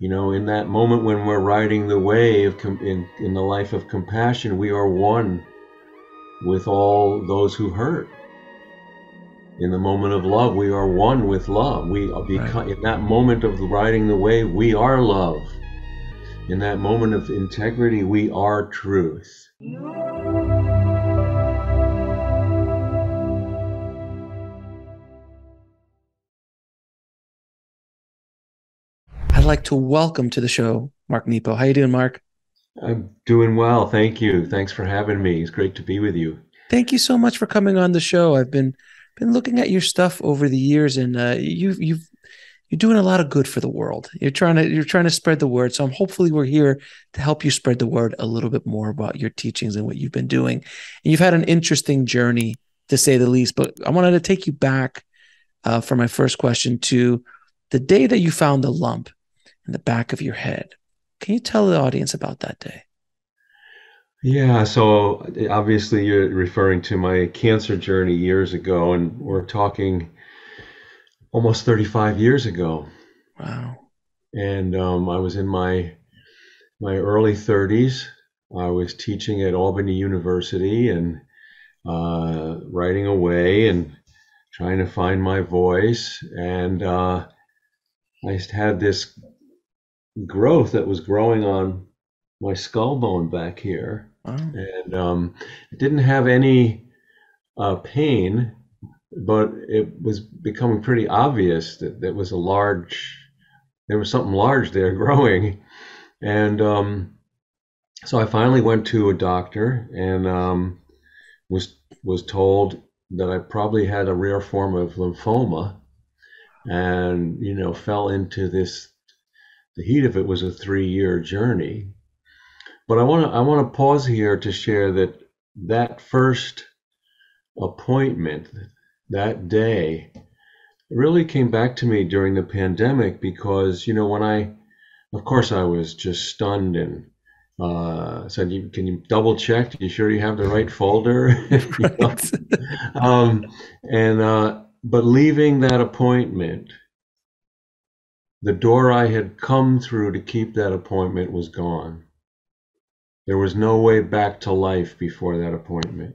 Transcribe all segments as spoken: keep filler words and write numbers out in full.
You know, in that moment when we're riding the wave in, in the life of compassion, we are one with all those who hurt. In the moment of love, we are one with love. We Right. become, in that moment of riding the wave, we are love. In that moment of integrity, we are truth. I'd like to welcome to the show Mark Nepo. How you doing, Mark? I'm doing well. Thank you. Thanks for having me. It's great to be with you. Thank you so much for coming on the show. I've been been looking at your stuff over the years, and uh, you've you've you're doing a lot of good for the world. You're trying to you're trying to spread the word. So I'm hopefully we're here to help you spread the word a little bit more about your teachings and what you've been doing. And you've had an interesting journey, to say the least. But I wanted to take you back uh, for my first question to the day that you found the lump in the back of your head. Can you tell the audience about that day? Yeah, so obviously you're referring to my cancer journey years ago, and we're talking almost thirty-five years ago. Wow. And um, I was in my my early thirties. I was teaching at Albany University and uh, writing away and trying to find my voice. And uh, I had this growth that was growing on my skull bone back here. Wow. And um, it didn't have any uh, pain, but it was becoming pretty obvious that there was a large, there was something large there growing. And um, so I finally went to a doctor and um, was was told that I probably had a rare form of lymphoma, and you know fell into this. The heat of it was a three-year journey. But I want to I want to pause here to share that that first appointment that day really came back to me during the pandemic because you know when I, of course, I was just stunned and uh, said, you, "Can you double check? Are you sure you have the right folder?" you know? Right. um, and uh, but leaving that appointment, the door I had come through to keep that appointment was gone. There was no way back to life before that appointment.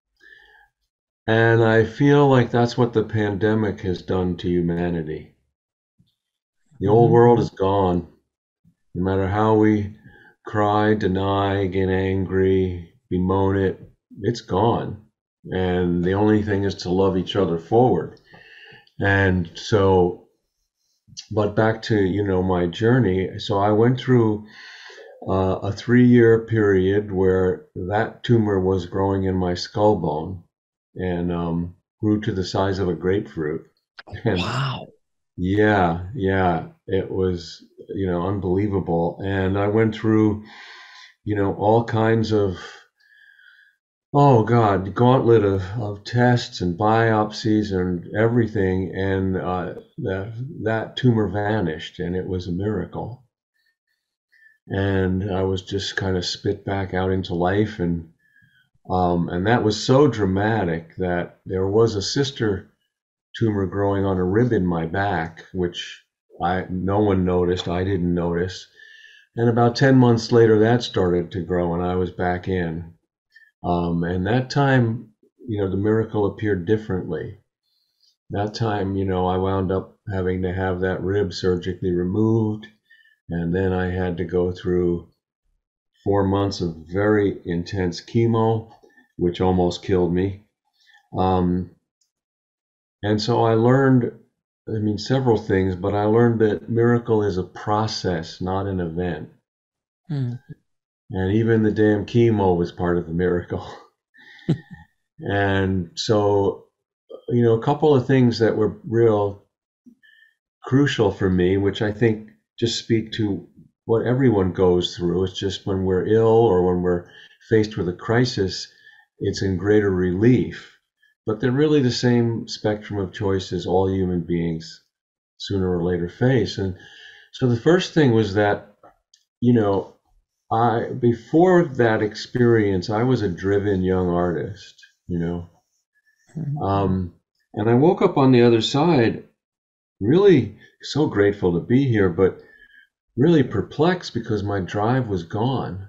And I feel like that's what the pandemic has done to humanity. The old Mhm. world is gone. No matter how we cry, deny, get angry, bemoan it, it's gone. And the only thing is to love each other forward. And so, but back to, you know, my journey. So I went through uh, a three year period where that tumor was growing in my skull bone and um, grew to the size of a grapefruit. And Wow. yeah, yeah, it was, you know, unbelievable. And I went through, you know, all kinds of, oh God, gauntlet of, of tests and biopsies and everything. And uh, that, that tumor vanished and it was a miracle. And I was just kind of spit back out into life. And, um, and that was so dramatic that there was a sister tumor growing on a rib in my back, which I no one noticed. I didn't notice. And about ten months later, that started to grow, and I was back in. Um, and that time, you know, the miracle appeared differently. That time, you know, I wound up having to have that rib surgically removed, and then I had to go through four months of very intense chemo, which almost killed me. Um, And so I learned, I mean, several things, but I learned that miracle is a process, not an event. Hmm. And even the damn chemo was part of the miracle. And so, you know, a couple of things that were real crucial for me, which I think just speak to what everyone goes through. It's just when we're ill or when we're faced with a crisis, it's in greater relief. But they're really the same spectrum of choices all human beings sooner or later face. And so the first thing was that, you know, I before that experience, I was a driven young artist, you know. Mhm. Um, and I woke up on the other side really so grateful to be here, but really perplexed because my drive was gone.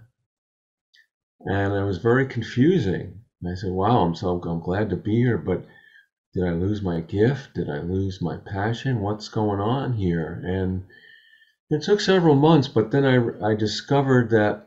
And it was very confusing. And I said, wow, I'm so I'm glad to be here, but did I lose my gift? Did I lose my passion? What's going on here? And it took several months, but then I, I discovered that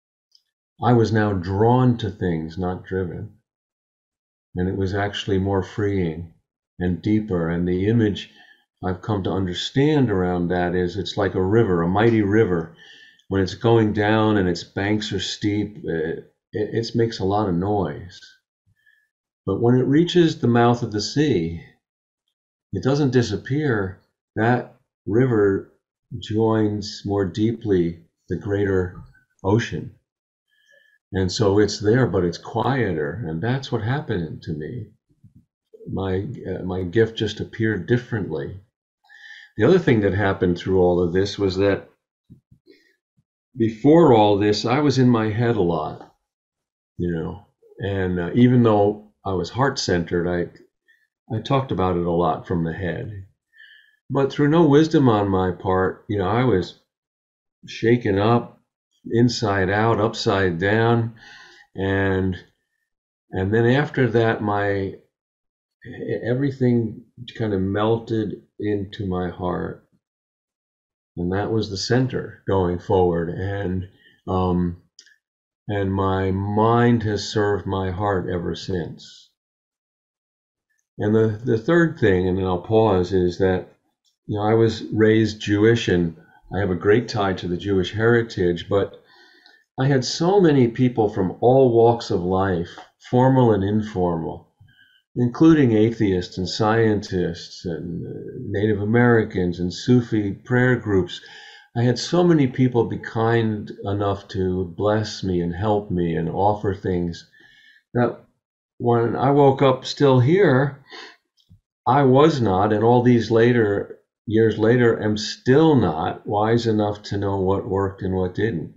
I was now drawn to things, not driven. And it was actually more freeing and deeper. And the image I've come to understand around that is it's like a river, a mighty river. When it's going down and its banks are steep, it, it, it makes a lot of noise. But when it reaches the mouth of the sea, it doesn't disappear. That river joins more deeply the greater ocean. And so it's there, but it's quieter. And that's what happened to me. My, uh, my gift just appeared differently. The other thing that happened through all of this was that before all this, I was in my head a lot, you know, and uh, even though I was heart centered, I, I talked about it a lot from the head. But through no wisdom on my part, you know, I was shaken up, inside out, upside down, and and then after that, my everything kind of melted into my heart, and that was the center going forward. And um, and my mind has served my heart ever since. And the the third thing, and then I'll pause, is that you know I was raised Jewish, and I have a great tie to the Jewish heritage, but I had so many people from all walks of life, formal and informal, including atheists and scientists and uh, Native Americans and Sufi prayer groups. I had so many people be kind enough to bless me and help me and offer things that when I woke up still here, I was not, and all these later years later, am still not wise enough to know what worked and what didn't.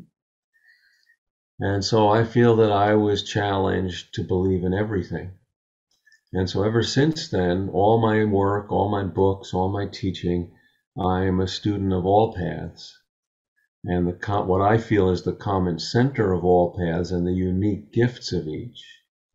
And so I feel that I was challenged to believe in everything. And so ever since then, all my work, all my books, all my teaching, I am a student of all paths. And the what I feel is the common center of all paths and the unique gifts of each.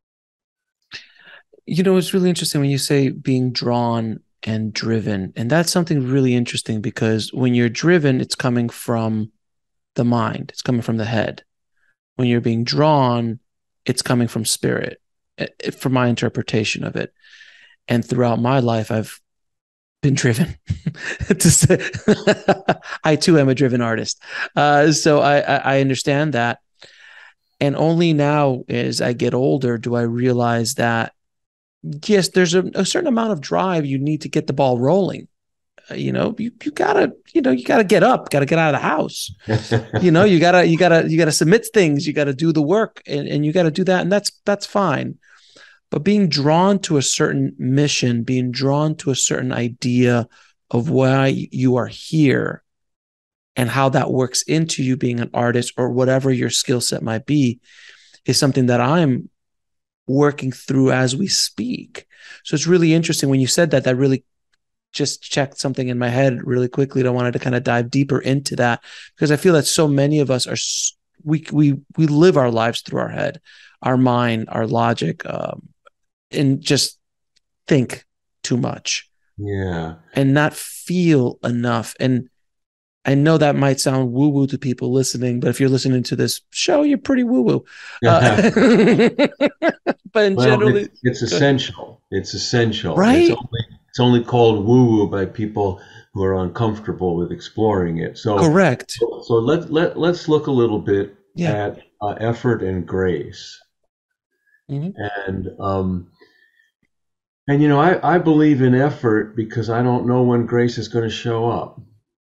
You know, it's really interesting when you say being drawn and driven. And that's something really interesting because when you're driven, it's coming from the mind, it's coming from the head. When you're being drawn, it's coming from spirit, from my interpretation of it. And throughout my life, I've been driven. to say, I too am a driven artist. Uh, so I, I understand that. And only now, as I get older, do I realize that, yes, there's a, a certain amount of drive you need to get the ball rolling. Uh, you know, you, you gotta, you know, you gotta get up, gotta get out of the house. you know, you gotta, you gotta, you gotta submit things, you gotta do the work, and, and you gotta do that. And that's, that's fine. But being drawn to a certain mission, being drawn to a certain idea of why you are here and how that works into you being an artist or whatever your skill set might be, is something that I'm working through as we speak. So it's really interesting when you said that, that really just checked something in my head really quickly. And I wanted to kind of dive deeper into that because I feel that so many of us are, we, we, we live our lives through our head, our mind, our logic, um, and just think too much. Yeah. And not feel enough. And I know that might sound woo-woo to people listening, but if you're listening to this show, you're pretty woo-woo. Uh, but in well, generally, it's, it's essential. It's essential. Right? It's only, it's only called woo-woo by people who are uncomfortable with exploring it. So correct. So, so let let let's look a little bit yeah. at uh, effort and grace. Mm-hmm. And um, and you know, I I believe in effort because I don't know when grace is going to show up.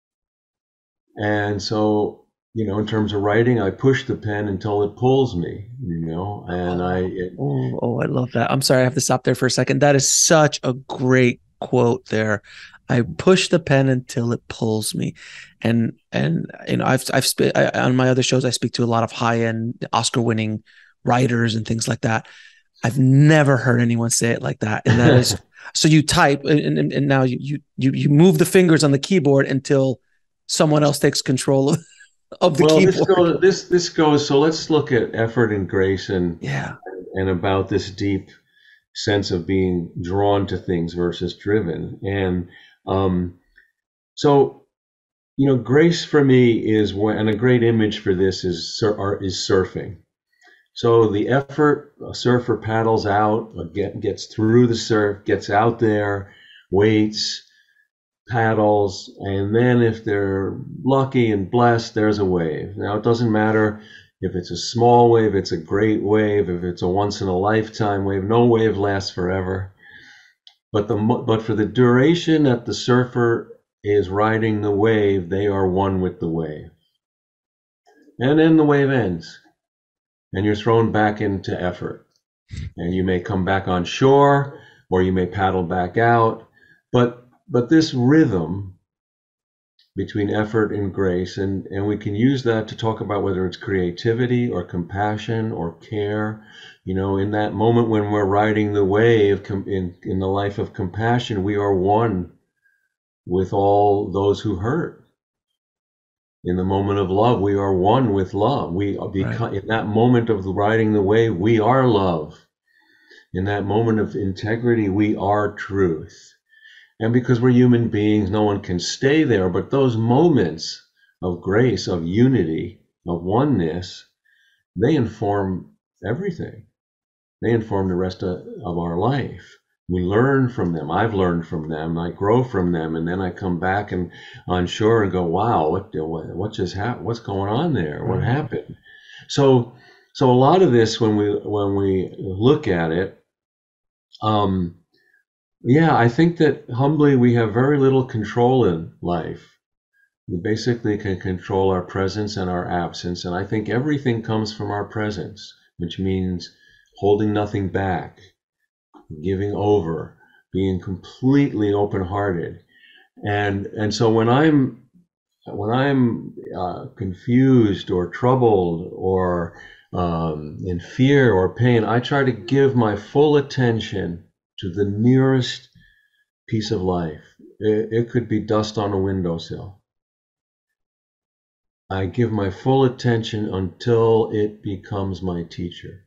And so, you know, in terms of writing, I push the pen until it pulls me, you know, and I. It, oh, oh, I love that. I'm sorry, I have to stop there for a second. That is such a great quote there. I push the pen until it pulls me. And, and, you know, I've, I've, sp- I, on my other shows, I speak to a lot of high end Oscar winning writers and things like that. I've never heard anyone say it like that. And that is, so you type and, and, and now you, you, you, you move the fingers on the keyboard until someone else takes control of, of the Well, this keyboard. goes this this goes. So let's look at effort and grace and Yeah. and about this deep sense of being drawn to things versus driven. And um, so you know, grace for me is when, and a great image for this is sur- is surfing. So the effort, a surfer paddles out, uh, get, gets through the surf, gets out there, waits, paddles, and then if they're lucky and blessed, there's a wave. Now, it doesn't matter if it's a small wave, it's a great wave, if it's a once in a lifetime wave, no wave lasts forever. But the but for the duration that the surfer is riding the wave, they are one with the wave. And then the wave ends, and you're thrown back into effort. And you may come back on shore, or you may paddle back out. But but this rhythm between effort and grace, and, and we can use that to talk about whether it's creativity or compassion or care. You know, in that moment when we're riding the wave in, in the life of compassion, we are one with all those who hurt. In the moment of love, we are one with love. We become, right. In that moment of riding the wave, we are love. In that moment of integrity, we are truth. And because we're human beings, no one can stay there. But those moments of grace, of unity, of oneness, they inform everything. They inform the rest of, of our life. We learn from them. I've learned from them. I grow from them, and then I come back and on shore and go, "Wow, what what, what just happened? What's going on there? What happened?" So, so a lot of this, when we when we look at it, um, yeah, I think that humbly we have very little control in life. We basically can control our presence and our absence, and I think everything comes from our presence, which means holding nothing back, giving over, being completely open-hearted. And and so when I'm when I'm uh, confused or troubled or um, in fear or pain, I try to give my full attention to the nearest piece of life. It, it could be dust on a windowsill. I give my full attention until it becomes my teacher.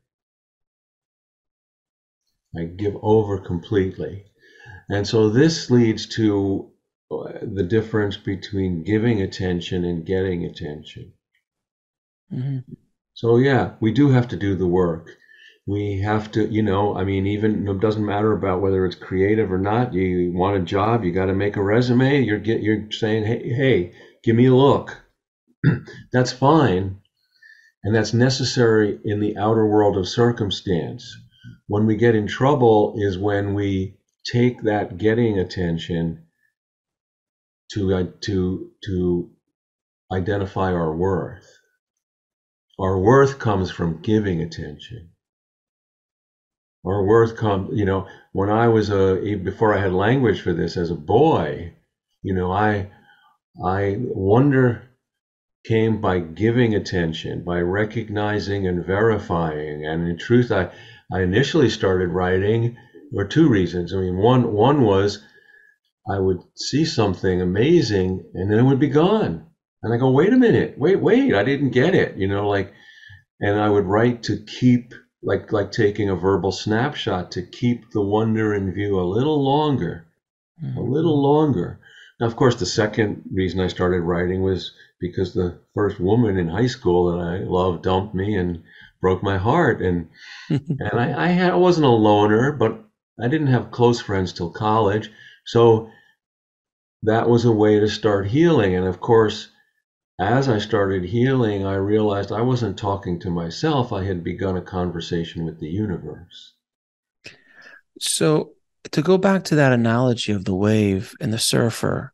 I give over completely. And so this leads to the difference between giving attention and getting attention. Mm-hmm. So yeah, we do have to do the work. We have to, you know, I mean, even it doesn't matter about whether it's creative or not. You want a job, you got to make a resume. You're get, you're saying, hey, hey, give me a look. That's fine, and that's necessary in the outer world of circumstance. When we get in trouble is when we take that getting attention to uh, to to identify our worth. Our worth comes from giving attention. Our worth comes, you know, when I was a before I had language for this as a boy, you know, I I wonder came by giving attention, by recognizing and verifying. And in truth, I, I initially started writing for two reasons. I mean, one one was I would see something amazing and then it would be gone. And I go, wait a minute, wait, wait, I didn't get it, you know, like, and I would write to keep, like, like taking a verbal snapshot to keep the wonder in view a little longer, mm-hmm. a little longer. Now, of course, the second reason I started writing was because the first woman in high school that I loved dumped me and broke my heart. And and I, I, had, I wasn't a loner, but I didn't have close friends till college. So that was a way to start healing. And of course, as I started healing, I realized I wasn't talking to myself. I had begun a conversation with the universe. So to go back to that analogy of the wave and the surfer,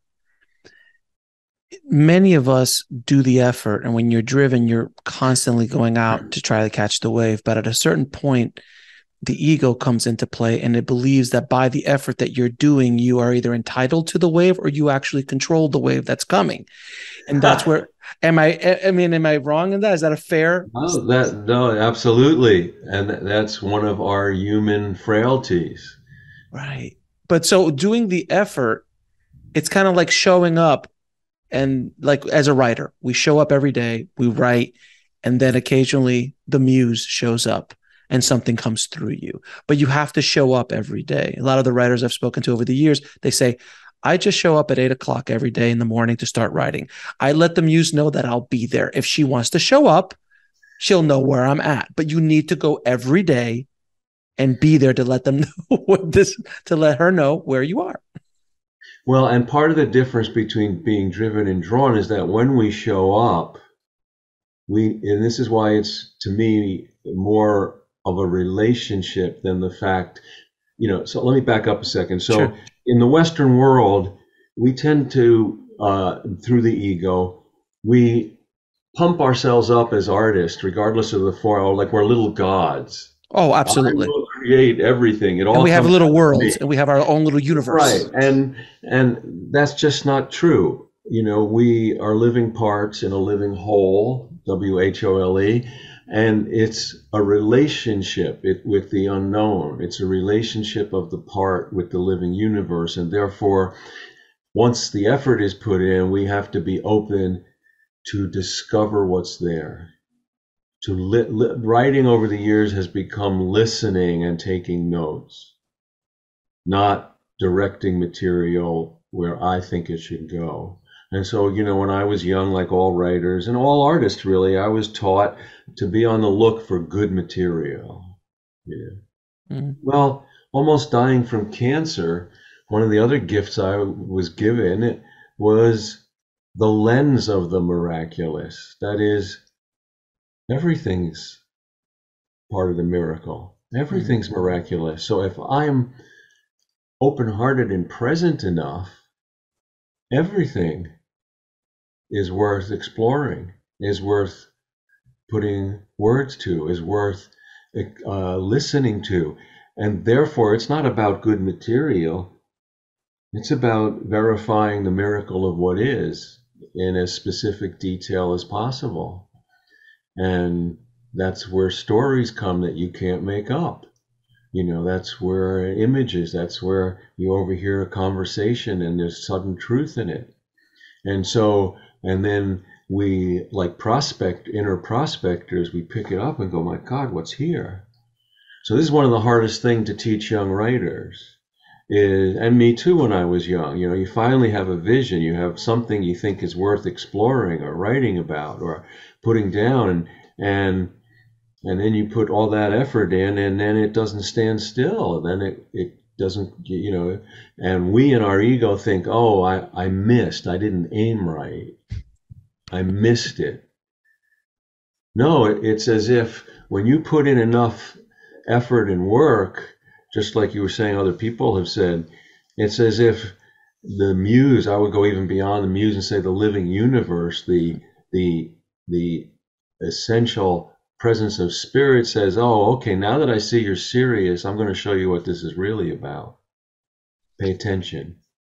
many of us do the effort, and when you're driven, you're constantly going out to try to catch the wave. But at a certain point, the ego comes into play, and it believes that by the effort that you're doing, you are either entitled to the wave or you actually control the wave that's coming. And that's where, am I, I mean, am I wrong in that? Is that a fair? No, that, no, absolutely. And that's one of our human frailties. Right. But so doing the effort, it's kind of like showing up And like as a writer, we show up every day, we write, and then occasionally the muse shows up and something comes through you. But you have to show up every day. A lot of the writers I've spoken to over the years, they say, I just show up at eight o'clock every day in the morning to start writing. I let the muse know that I'll be there. If she wants to show up, she'll know where I'm at. But you need to go every day and be there to let them know what this, to let her know where you are. Well, and part of the difference between being driven and drawn is that when we show up, we, and this is why it's to me more of a relationship than the fact, you know, so let me back up a second. So Sure. in the Western world, we tend to, uh, through the ego, we pump ourselves up as artists, regardless of the form, like we're little gods. Oh, I absolutely. will create everything. It And all we have comes little out of me. worlds and we have our own little Right. universe. And and that's just not true. You know, we are living parts in a living whole, W H O L E, and it's a relationship it, with the unknown. It's a relationship of the part with the living universe. And therefore, once the effort is put in, we have to be open to discover what's there. To li- li- writing over the years has become listening and taking notes, not directing material where I think it should go. And so, you know, when I was young, like all writers and all artists, really, I was taught to be on the look for good material. Yeah. Mm. Well, almost dying from cancer, one of the other gifts I was given was the lens of the miraculous. That is, everything's part of the miracle. Mm. Everything's miraculous. So if I'm open-hearted and present enough, everything is worth exploring, is worth putting words to, is worth uh, listening to. And therefore, it's not about good material. It's about verifying the miracle of what is in as specific detail as possible. And that's where stories come that you can't make up. You know, that's where images, that's where you overhear a conversation and there's sudden truth in it. And so, and then we, like prospect, inner prospectors, we pick it up and go, my God, what's here? So this is one of the hardest things to teach young writers. Is, and me too when I was young, you know, you finally have a vision, you have something you think is worth exploring or writing about or putting down, and and and then you put all that effort in, and then it doesn't stand still. Then it, it doesn't, you know, and we in our ego think, oh, I, I missed, I didn't aim right, I missed it. No, it, it's as if when you put in enough effort and work, just like you were saying other people have said, it's as if the muse, I would go even beyond the muse and say the living universe, the the the essential presence of spirit says, oh, okay, now that I see you're serious, I'm going to show you what this is really about. Pay attention.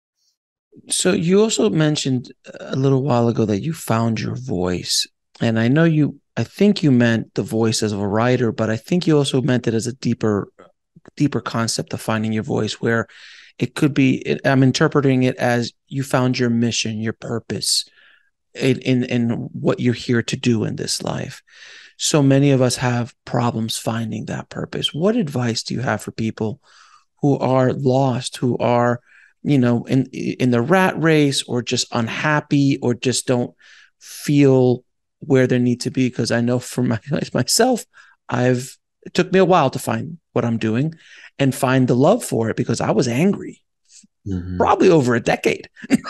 So you also mentioned a little while ago that you found your voice. And I know you, I think you meant the voice as a writer, but I think you also meant it as a deeper, deeper concept of finding your voice where it could be, I'm interpreting it as you found your mission, your purpose in, in, in what you're here to do in this life. So many of us have problems finding that purpose. What advice do you have for people who are lost, who are, you know, in in the rat race or just unhappy or just don't feel where they need to be? Because I know for my, myself, I've it took me a while to find what I'm doing and find the love for it because I was angry, Mm-hmm. probably over a decade,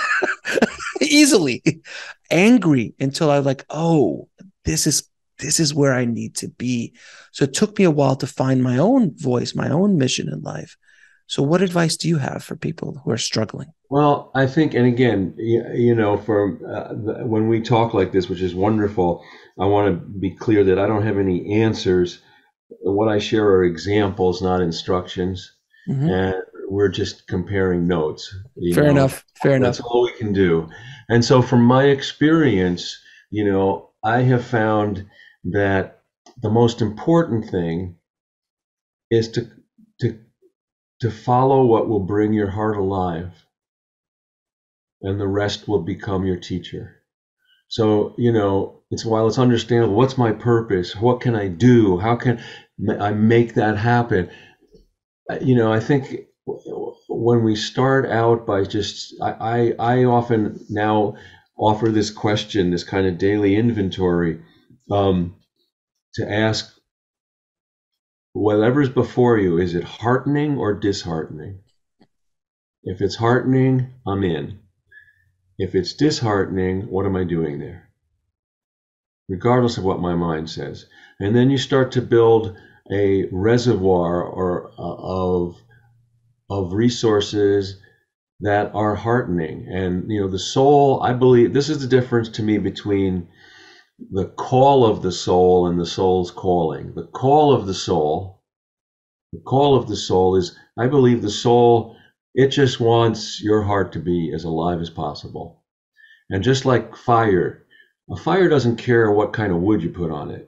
easily angry until I was like, oh, this is this is where I need to be. So it took me a while to find my own voice, my own mission in life. So what advice do you have for people who are struggling? Well, I think, and again, you, you know, for uh, when we talk like this, which is wonderful, I want to be clear that I don't have any answers. What I share are examples, not instructions, Mm-hmm. and we're just comparing notes. You Fair know, enough. Fair that's enough. all we can do. And so, from my experience, you know, I have found that the most important thing is to to to follow what will bring your heart alive. and the rest will become your teacher. So, you know, it's while it's understandable, what's my purpose? What can I do? How can I make that happen? You know, I think when we start out by just, I, I, I often now offer this question, this kind of daily inventory, um, to ask whatever's before you, is it heartening or disheartening? If it's heartening, I'm in. If it's disheartening, what am I doing there? Regardless of what my mind says. And then you start to build a reservoir or uh, of of resources that are heartening. And you know, the soul, I believe this is the difference to me between the call of the soul and the soul's calling. The call of the soul, the call of the soul is, I believe the soul, it just wants your heart to be as alive as possible. And just like fire, a fire doesn't care what kind of wood you put on it.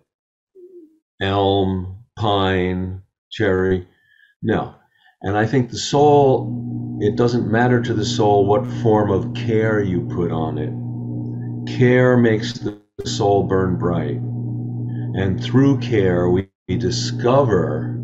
Elm, pine, cherry, no. And I think the soul, it doesn't matter to the soul what form of care you put on it. Care makes the soul burn bright. And through care, we, we discover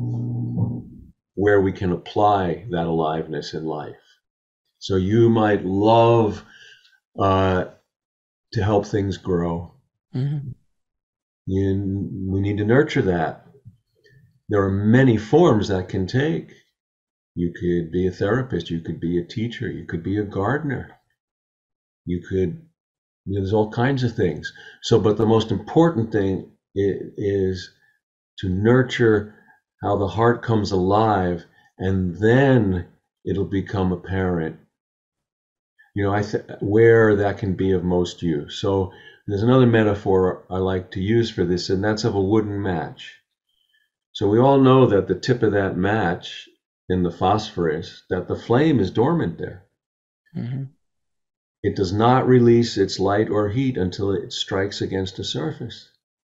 where we can apply that aliveness in life. So you might love uh, to help things grow. Mm-hmm. You, we need to nurture that. There are many forms that can take. You could be a therapist, you could be a teacher, you could be a gardener. You could, you know, there's all kinds of things. So, but the most important thing is, is to nurture how the heart comes alive, and then it'll become apparent, you know, I th- where that can be of most use. So there's another metaphor I like to use for this, and that's of a wooden match. So we all know that the tip of that match in the phosphorus, that the flame is dormant there. Mm-hmm. It does not release its light or heat until it strikes against a surface.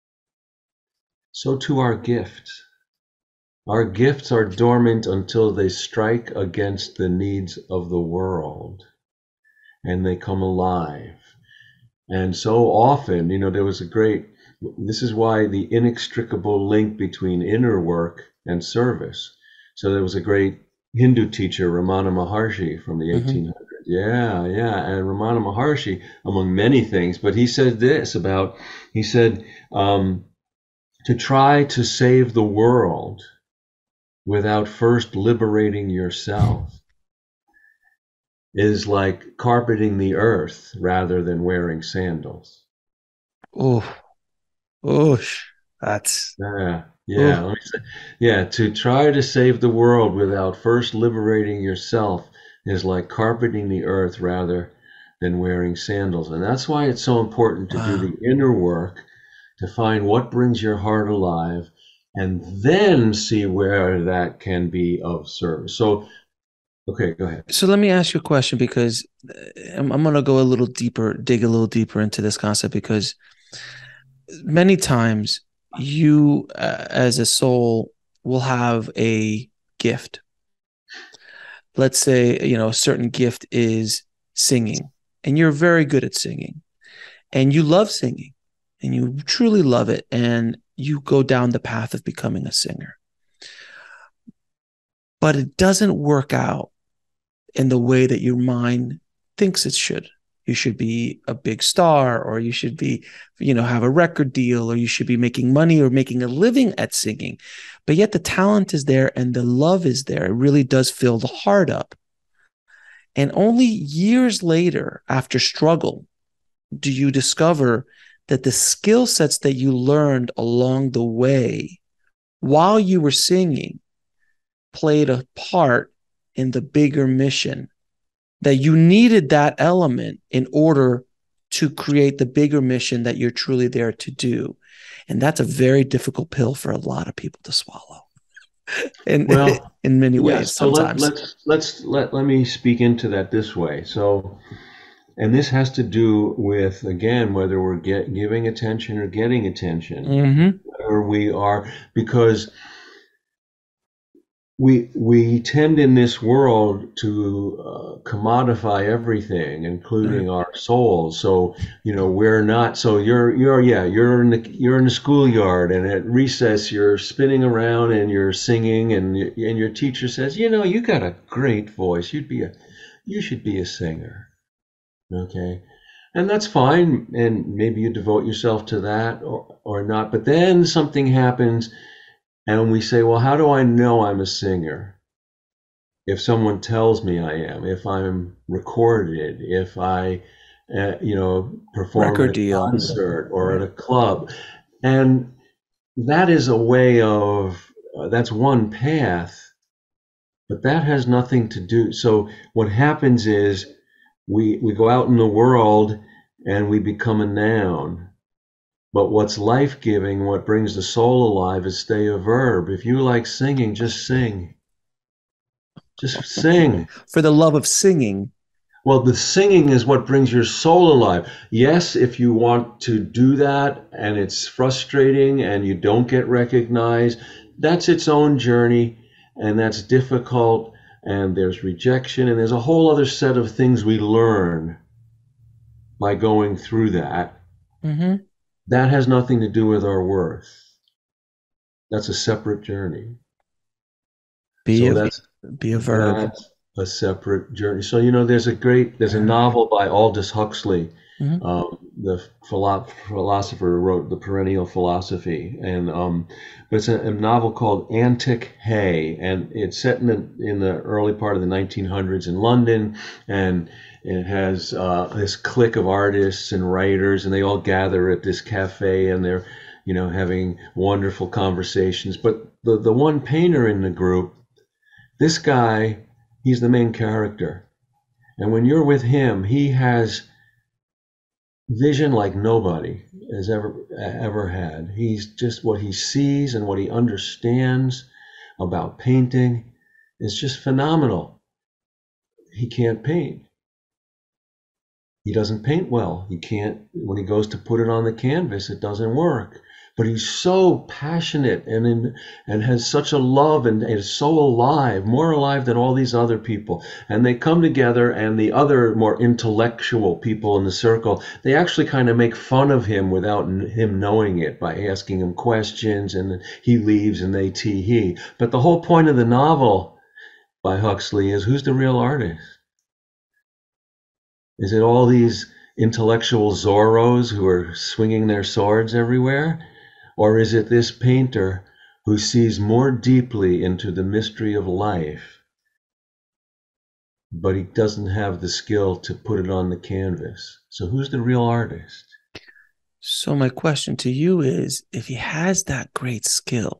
So too our gifts. Our gifts are dormant until they strike against the needs of the world and they come alive. And so often, you know, there was a great, this is why the inextricable link between inner work and service. So there was a great Hindu teacher, Ramana Maharshi, from the mm-hmm. eighteen hundreds. Yeah, yeah. And Ramana Maharshi, among many things, but he said this about, he said, um, to try to save the world without first liberating yourself is like carpeting the earth rather than wearing sandals. Oh, oh, that's yeah, yeah. Let me say, yeah. To try to save the world without first liberating yourself is like carpeting the earth rather than wearing sandals, and that's why it's so important to wow. do the inner work to find what brings your heart alive, and then see where that can be of service. So. Okay, go ahead. So let me ask you a question, because I'm, I'm going to go a little deeper, dig a little deeper into this concept, because many times you, uh, as a soul, will have a gift. Let's say, you know, a certain gift is singing, and you're very good at singing, and you love singing, and you truly love it, and you go down the path of becoming a singer. But it doesn't work out in the way that your mind thinks it should. You should be a big star, or you should be, you know, have a record deal, or you should be making money or making a living at singing. But yet the talent is there and the love is there. It really does fill the heart up. And only years later, after struggle, do you discover that the skill sets that you learned along the way while you were singing played a part in the bigger mission, that you needed that element in order to create the bigger mission that you're truly there to do. And that's a very difficult pill for a lot of people to swallow. in, well, in many yeah, ways, so sometimes. Let, let's, let's, let, let me speak into that this way. So, and this has to do with, again, whether we're get, giving attention or getting attention, mm-hmm. whether we are, because we we tend in this world to uh, commodify everything, Right. including our souls. So you know we're not. So you're you're yeah you're in the you're in the schoolyard, and at recess you're spinning around and you're singing, and y- and your teacher says, you know, you got a great voice. You'd be a you should be a singer. Okay. And that's fine. And maybe you devote yourself to that or, or not. But then something happens and we say, well, how do I know I'm a singer? If someone tells me I am, if I'm recorded, if I, uh, you know, perform Record at a deal. concert or at Right. a club. And that is a way of, uh, that's one path, but that has nothing to do. So what happens is we, we go out in the world and we become a noun. But what's life giving, what brings the soul alive is stay a verb. If you like singing, just sing. Just sing. For the love of singing. Well, the singing is what brings your soul alive. Yes, if you want to do that and it's frustrating and you don't get recognized, that's its own journey and that's difficult and there's rejection and there's a whole other set of things we learn by going through that. Hmm. That has nothing to do with our worth. That's a separate journey. Be So a that's be a verb. that's a separate journey. So you know, there's a great there's a Uh, novel by Aldous Huxley, mhm. um, the philo- philosopher who wrote The Perennial Philosophy, and um, but it's a, a novel called Antic Hay, and it's set in the in the early part of the nineteen hundreds in London, and it has uh, this clique of artists and writers, and they all gather at this cafe, and they're you know having wonderful conversations. But the the one painter in the group, this guy, he's the main character. And when you're with him, he has vision like nobody has ever ever had. He's just what he sees and what he understands about painting is just phenomenal. He can't paint. He doesn't paint well. He can't, when he goes to put it on the canvas, it doesn't work. But he's so passionate and in, and has such a love and is so alive, more alive than all these other people. And they come together, and the other more intellectual people in the circle, they actually kind of make fun of him without him knowing it by asking him questions, and he leaves and they tee hee. But the whole point of the novel by Huxley is, who's the real artist? Is it all these intellectual Zorros who are swinging their swords everywhere? Or is it this painter who sees more deeply into the mystery of life, but he doesn't have the skill to put it on the canvas? So who's the real artist? So my question to you is, if he has that great skill,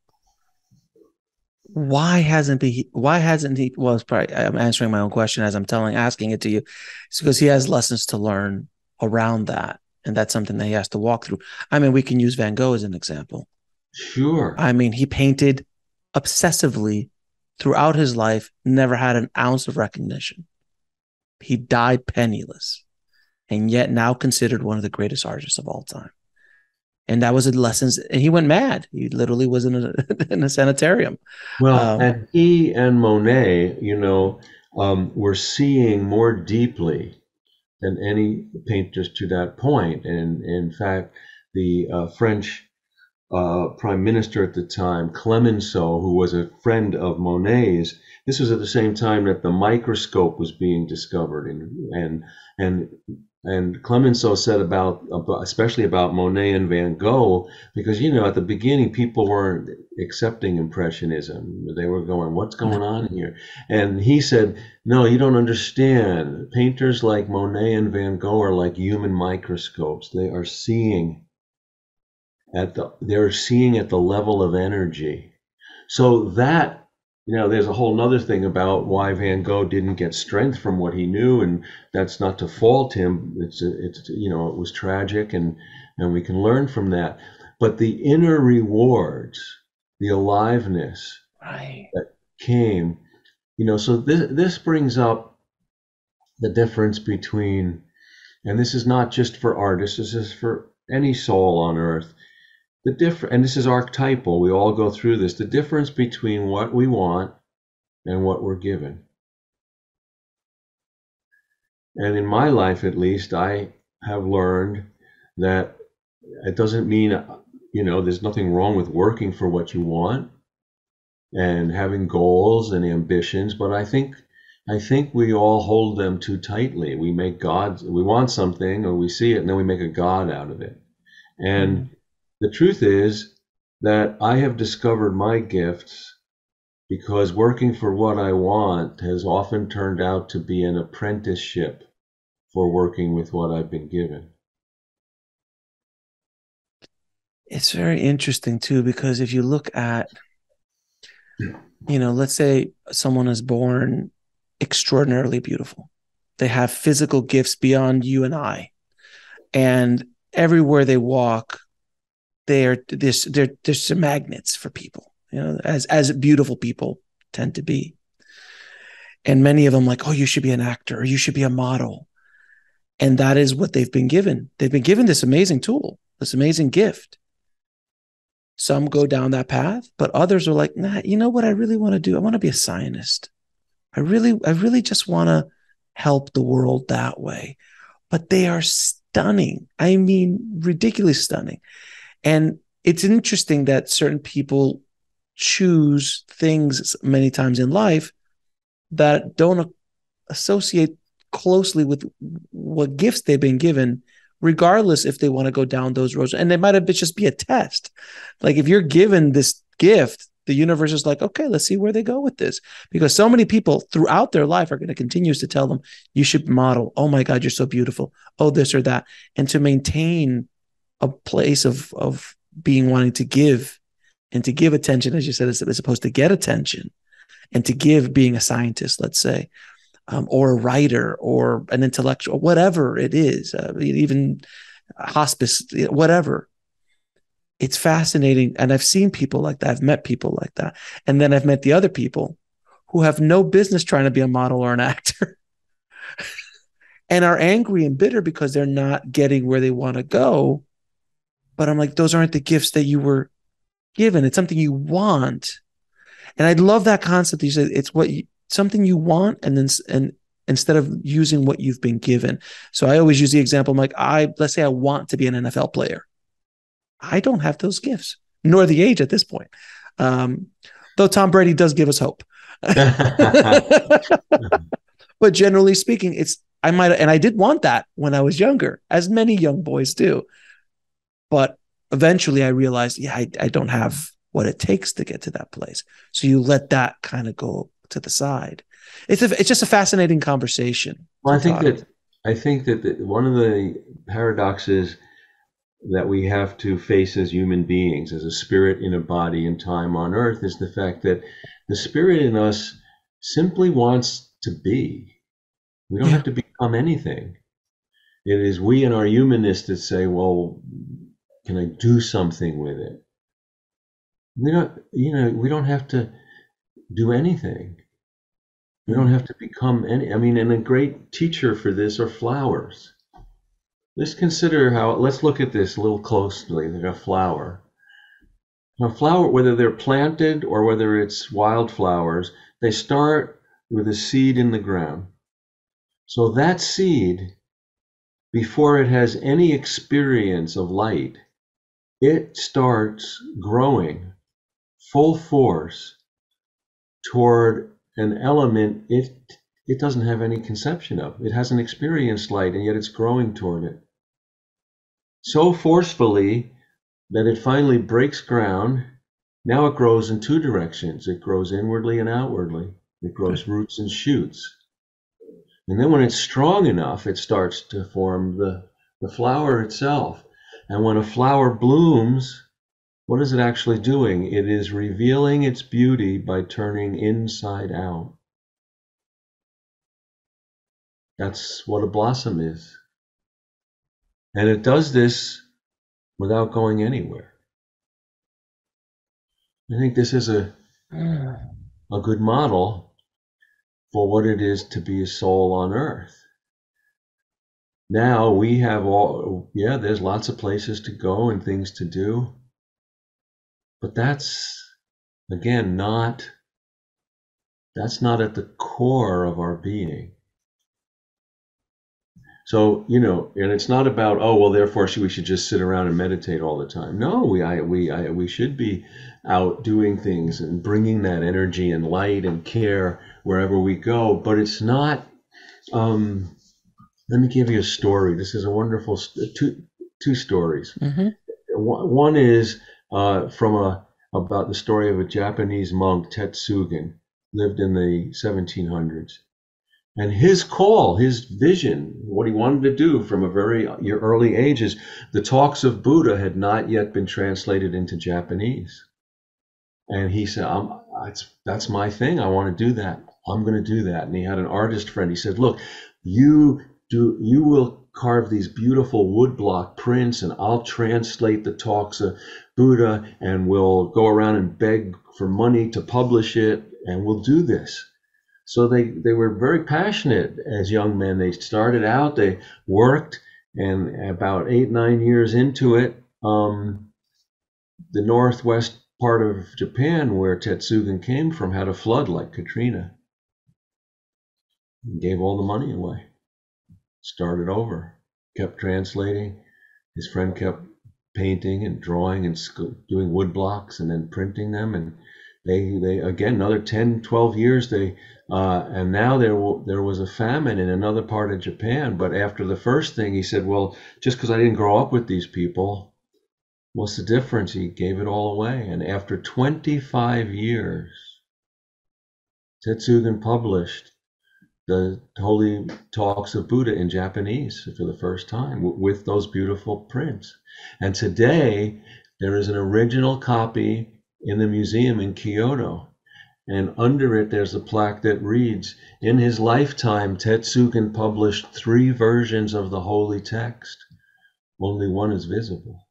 why hasn't he why hasn't he well, it's probably, I'm answering my own question as I'm telling asking it to you. It's because he has lessons to learn around that. And that's something that he has to walk through. I mean, we can use Van Gogh as an example. Sure. I mean, he painted obsessively throughout his life, never had an ounce of recognition. He died penniless, and yet now considered one of the greatest artists of all time. And that was a lessons. And he went mad. He literally was in a in a sanitarium. Well, Um, and he and Monet, you know, um, were seeing more deeply than any painters to that point. And in fact, the uh, French uh, prime minister at the time, Clemenceau, who was a friend of Monet's. This was at the same time that the microscope was being discovered, and and and and Clemenceau said about, about especially about Monet and Van Gogh, because you know at the beginning people weren't accepting impressionism. They were going, "What's going on here?" And he said, "No, you don't understand. Painters like Monet and Van Gogh are like human microscopes. They are seeing at the they're seeing at the level of energy." So that, you know, there's a whole nother thing about why Van Gogh didn't get strength from what he knew, and that's not to fault him. It's it's you know it was tragic, and and we can learn from that. But the inner rewards, the aliveness right. that came, you know, so this this brings up the difference between, and this is not just for artists, this is for any soul on earth. the difference, and this is archetypal, we all go through this, the difference between what we want and what we're given. And in my life, at least, I have learned that it doesn't mean, you know, there's nothing wrong with working for what you want and having goals and ambitions, but I think I think we all hold them too tightly. We make God, we want something or we see it and then we make a God out of it. Mm. And the truth is that I have discovered my gifts because working for what I want has often turned out to be an apprenticeship for working with what I've been given. It's very interesting too, because if you look at, you know, let's say someone is born extraordinarily beautiful. They have physical gifts beyond you and I. And everywhere they walk, they're this they're they're some magnets for people, you know, as as beautiful people tend to be. And many of them like, oh, you should be an actor or you should be a model. And that is what they've been given. They've been given this amazing tool, this amazing gift. Some go down that path, but others are like, nah, you know what I really want to do? I want to be a scientist. I really, I really just want to help the world that way. But they are stunning. I mean, ridiculously stunning. And it's interesting that certain people choose things many times in life that don't associate closely with what gifts they've been given, regardless if they want to go down those roads. And it might have just be a test. Like if you're given this gift, the universe is like, okay, let's see where they go with this. Because so many people throughout their life are going to continue to tell them, you should model. Oh my God, you're so beautiful. Oh, this or that. And to maintain a place of, of being wanting to give and to give attention, as you said, as, as opposed to get attention, and to give being a scientist, let's say, um, or a writer or an intellectual, whatever it is, uh, even hospice, whatever. It's fascinating. And I've seen people like that. I've met people like that. And then I've met the other people who have no business trying to be a model or an actor and are angry and bitter because they're not getting where they want to go. But I'm like, those aren't the gifts that you were given. It's something you want. And I love that concept. You said it's what you, something you want, and then and instead of using what you've been given. So I always use the example. I'm like, I let's say I want to be an N F L player. I don't have those gifts, nor the age at this point. Um, though Tom Brady does give us hope. But generally speaking, it's I might and I did want that when I was younger, as many young boys do. But eventually I realized, yeah, I, I don't have what it takes to get to that place. So you let that kind of go to the side. It's a, it's just a fascinating conversation. Well, I think that I think that the, one of the paradoxes that we have to face as human beings, as a spirit in a body and time on earth, is the fact that the spirit in us simply wants to be. We don't Yeah. have to become anything. It is we in our humanness that say, well, can I do something with it? We don't, you know, we don't have to do anything. We don't have to become any, I mean, and a great teacher for this are flowers. Let's consider how, let's look at this a little closely, like a flower. A flower, whether they're planted or whether it's wildflowers, they start with a seed in the ground. So that seed, before it has any experience of light, it starts growing full force toward an element it it doesn't have any conception of. It hasn't experienced light, and yet it's growing toward it so forcefully that it finally breaks ground. Now it grows in two directions. It grows inwardly and outwardly. It grows roots and shoots. And then when it's strong enough, it starts to form the, the flower itself. And when a flower blooms, what is it actually doing? It is revealing its beauty by turning inside out. That's what a blossom is. And it does this without going anywhere. I think this is a, a good model for what it is to be a soul on earth. Now we have all, yeah, there's lots of places to go and things to do. But that's, again, not, that's not at the core of our being. So, you know, and it's not about, oh, well, therefore we should just sit around and meditate all the time. No, we, I, we, I, we should be out doing things and bringing that energy and light and care wherever we go. But it's not, um, let me give you a story. This is a wonderful, two, two stories. Mm-hmm. One is uh, from a, about the story of a Japanese monk, Tetsugen, lived in the seventeen hundreds. And his call, his vision, what he wanted to do from a very early age is the talks of Buddha had not yet been translated into Japanese. And he said, I'm, that's, that's my thing. I want to do that. I'm going to do that. And he had an artist friend. He said, look, you do, you will carve these beautiful woodblock prints and I'll translate the talks of Buddha and we'll go around and beg for money to publish it. And we'll do this. So they, they were very passionate as young men. They started out, they worked, and about eight, nine years into it, um, the northwest part of Japan where Tetsugen came from had a flood like Katrina. He gave all the money away. Started over, kept translating. His friend kept painting and drawing and doing wood blocks and then printing them. And they, they again, another ten, twelve years, they, uh, and now there, there was a famine in another part of Japan. But after the first thing, he said, well, just because I didn't grow up with these people, what's the difference? He gave it all away. And after twenty-five years, Tetsugen published the Holy Talks of Buddha in Japanese for the first time with those beautiful prints. And today, there is an original copy in the museum in Kyoto. And under it, there's a plaque that reads, in his lifetime, Tetsugen published three versions of the holy text. Only one is visible.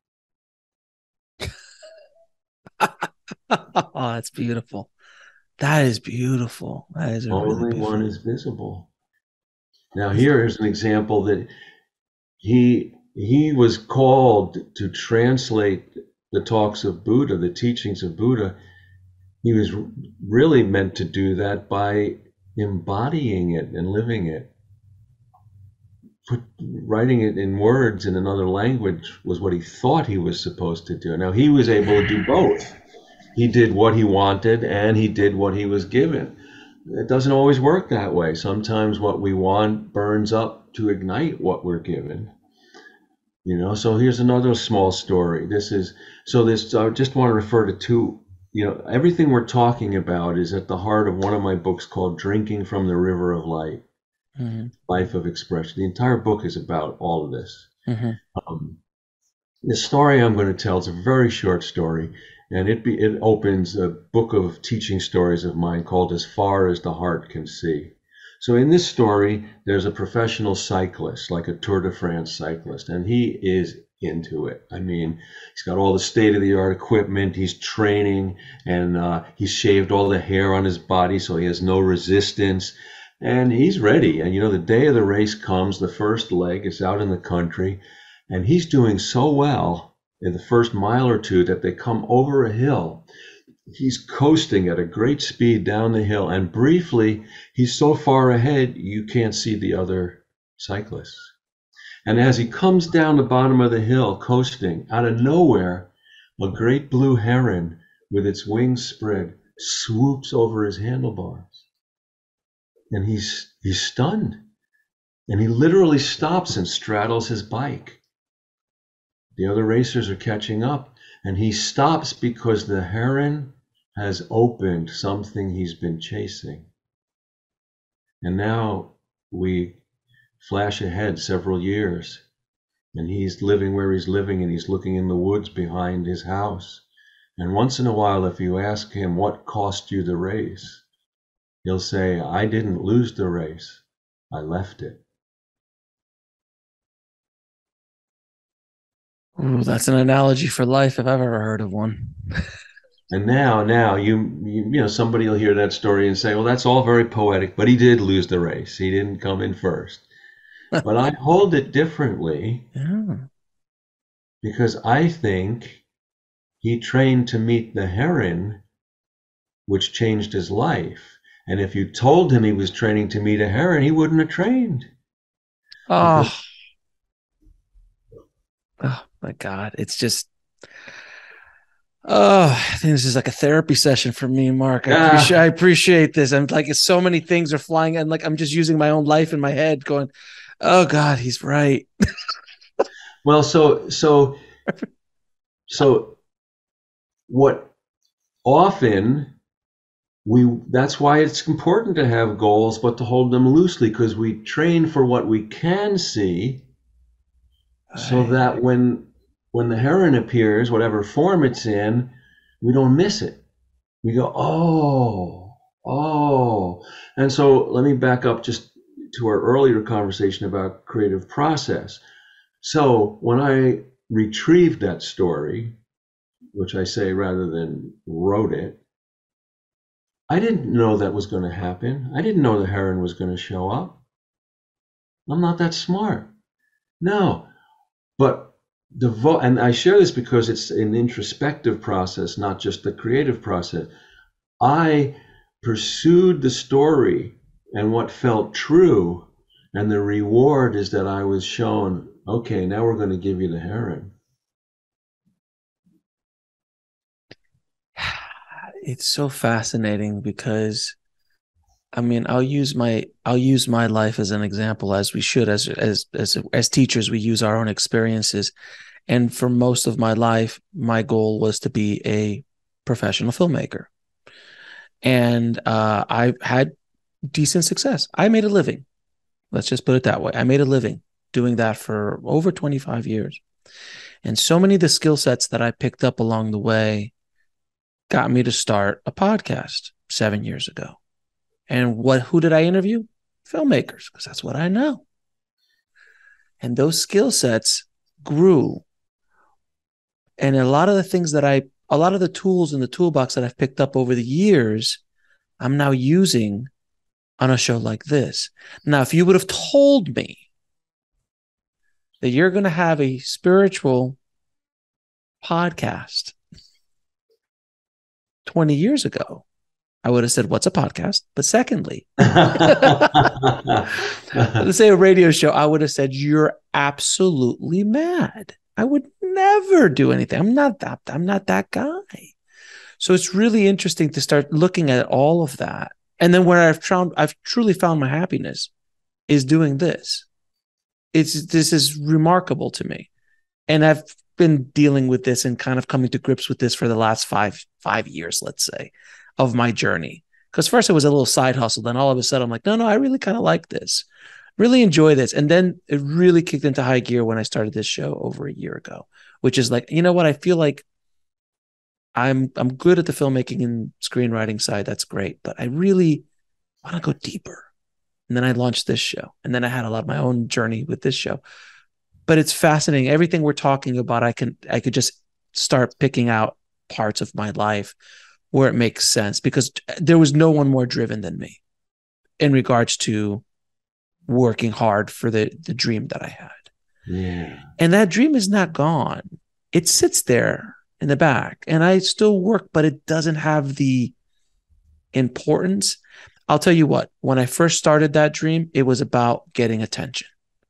Oh, that's beautiful. That is beautiful. That is a really Only beautiful. one is visible. Now, here is an example that he he was called to translate the talks of Buddha, the teachings of Buddha. He was really meant to do that by embodying it and living it. Put, writing it in words in another language was what he thought he was supposed to do. Now, he was able to do both. He did what he wanted and he did what he was given. It doesn't always work that way. Sometimes what we want burns up to ignite what we're given. You know, so here's another small story. This is, so this, I just want to refer to two, you know, everything we're talking about is at the heart of one of my books called Drinking from the River of Light, mm-hmm. Life of Expression. The entire book is about all of this. Mm-hmm. Um, the story I'm going to tell is a very short story. And it be, it opens a book of teaching stories of mine called As Far as the Heart Can See. So in this story, there's a professional cyclist, like a Tour de France cyclist, and he is into it. I mean, he's got all the state-of-the-art equipment, he's training, and uh, he's shaved all the hair on his body so he has no resistance, and he's ready. And you know, the day of the race comes, the first leg is out in the country, and he's doing so well in the first mile or two that they come over a hill. He's coasting at a great speed down the hill, and briefly, he's so far ahead, you can't see the other cyclists. And as he comes down the bottom of the hill, coasting, out of nowhere, a great blue heron with its wings spread swoops over his handlebars. And he's, he's stunned. And he literally stops and straddles his bike. The other racers are catching up, and he stops because the heron has opened something he's been chasing. And now we flash ahead several years, and he's living where he's living, and he's looking in the woods behind his house. And once in a while, if you ask him what cost you the race, he'll say, I didn't lose the race, I left it. Ooh, that's an analogy for life if I've ever heard of one. And now, now you, you, you know, somebody will hear that story and say, well, that's all very poetic, but he did lose the race. He didn't come in first. But I hold it differently, yeah. Because I think he trained to meet the heron, which changed his life. And if you told him he was training to meet a heron, he wouldn't have trained. Because Oh, oh my God. It's just, oh, I think this is like a therapy session for me, Mark. I appreciate I ah, appreciate this. I'm like, so many things are flying and like I'm just using my own life in my head, going, oh God, he's right. well, so so so what often we that's why it's important to have goals, but to hold them loosely, because we train for what we can see, so Right. that when when the heron appears, whatever form it's in, we don't miss it. We go, oh, oh. And so let me back up just to our earlier conversation about creative process. So when I retrieved that story, which I say rather than wrote it, I didn't know that was going to happen. I didn't know the heron was going to show up. I'm not that smart. No, but the vo- and I share this because it's an introspective process, not just the creative process. I pursued the story and what felt true, and the reward is that I was shown, okay, now we're going to give you the heron. It's so fascinating because I mean, I'll use my I'll use my life as an example, as we should, as as as as teachers, we use our own experiences. And for most of my life, my goal was to be a professional filmmaker. And uh, I had decent success. I made a living. Let's just put it that way. I made a living doing that for over twenty-five years. And so many of the skill sets that I picked up along the way got me to start a podcast seven years ago. And what who did I interview? Filmmakers, because that's what I know. And those skill sets grew. And a lot of the things that I, a lot of the tools in the toolbox that I've picked up over the years, I'm now using on a show like this. Now, if you would have told me that you're going to have a spiritual podcast twenty years ago, I would have said, what's a podcast? But secondly, let's say a radio show, I would have said, you're absolutely mad. I would never do anything. I'm not that, I'm not that guy. So it's really interesting to start looking at all of that. And then where I've found, I've truly found my happiness is doing this. It's, this is remarkable to me. And I've been dealing with this and kind of coming to grips with this for the last five, five years, let's say, of my journey. Because first it was a little side hustle. Then all of a sudden I'm like, no, no, I really kind of like this, really enjoy this. And then it really kicked into high gear when I started this show over a year ago, which is like, you know what? I feel like I'm I'm good at the filmmaking and screenwriting side. That's great. But I really want to go deeper. And then I launched this show. And then I had a lot of my own journey with this show. But it's fascinating. Everything we're talking about, I can I could just start picking out parts of my life where it makes sense, because there was no one more driven than me in regards to working hard for the the dream that I had. Yeah. And that dream is not gone. It sits there in the back and I still work, but it doesn't have the importance. I'll tell you what, when I first started that dream, it was about getting attention.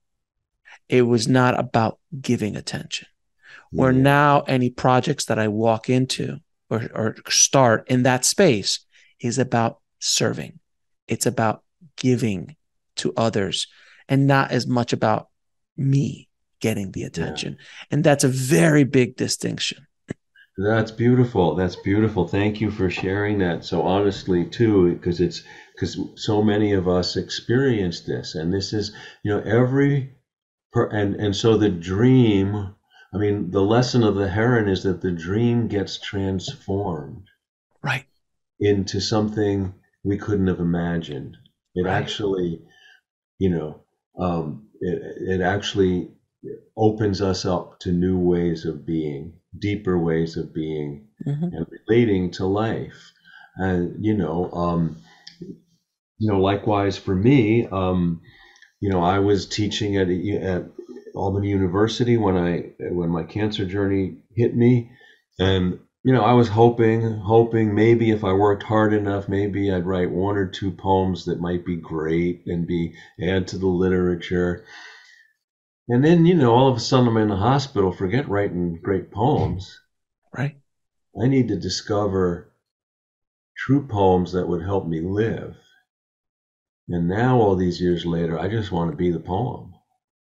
It was not about giving attention. Where Yeah. now any projects that I walk into or, or start in that space is about serving. It's about giving to others and not as much about me getting the Yeah. attention. And that's a very big distinction. That's beautiful. That's beautiful. Thank you for sharing that so honestly too, because it's because so many of us experience this, and this is, you know, every per, and and so the dream. I mean, the lesson of the heron is that the dream gets transformed Right. into something we couldn't have imagined. It Right. actually, you know, um, it, it actually opens us up to new ways of being, deeper ways of being, Mm-hmm. and relating to life. And you know, um, you know, likewise for me, um, you know, I was teaching at at Albany University when I when my cancer journey hit me, And, you know, I was hoping, hoping maybe if I worked hard enough, maybe I'd write one or two poems that might be great and be add to the literature. And then, you know, all of a sudden I'm in the hospital, forget writing great poems. Right. I need to discover true poems that would help me live. And now, all these years later, I just want to be the poem.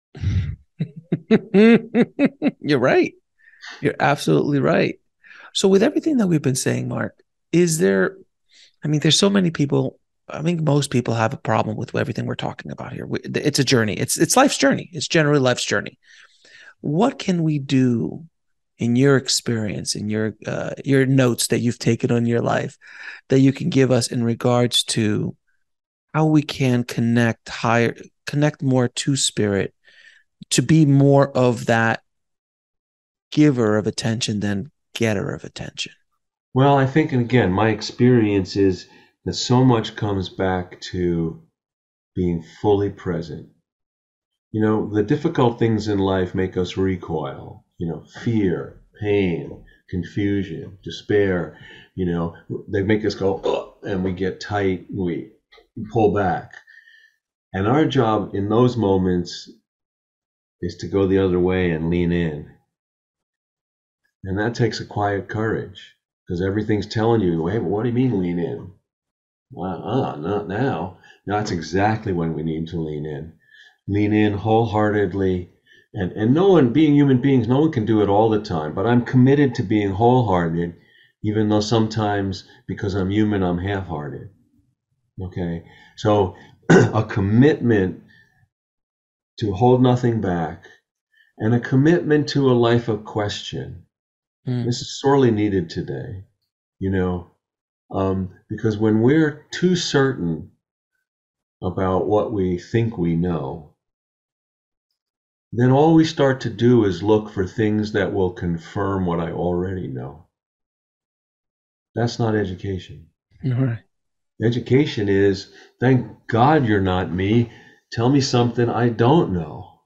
You're right. You're absolutely right. So, with everything that we've been saying, Mark, is there, I mean, there's so many people. I think most people have a problem with everything we're talking about here. It's a journey. It's it's life's journey. It's generally life's journey. What can we do in your experience, in your uh, your notes that you've taken on your life, that you can give us in regards to how we can connect higher, connect more to spirit, to be more of that giver of attention than getter of attention? Well, I think, and again, my experience is that so much comes back to being fully present. You know, the difficult things in life make us recoil, you know, fear, pain, confusion, despair, you know, they make us go, ugh, and we get tight, we pull back. And our job in those moments is to go the other way and lean in. And that takes a quiet courage because everything's telling you, hey, what do you mean lean in? Well, uh, not now. Now that's exactly when we need to lean in. Lean in wholeheartedly. And, and no one, being human beings, no one can do it all the time. But I'm committed to being wholehearted, even though sometimes, because I'm human, I'm half-hearted. Okay? So a commitment to hold nothing back and a commitment to a life of question. Mm. This is sorely needed today, you know, um, because when we're too certain about what we think we know, then all we start to do is look for things that will confirm what I already know. That's not education. All right. Education is, thank God you're not me. Tell me something I don't know,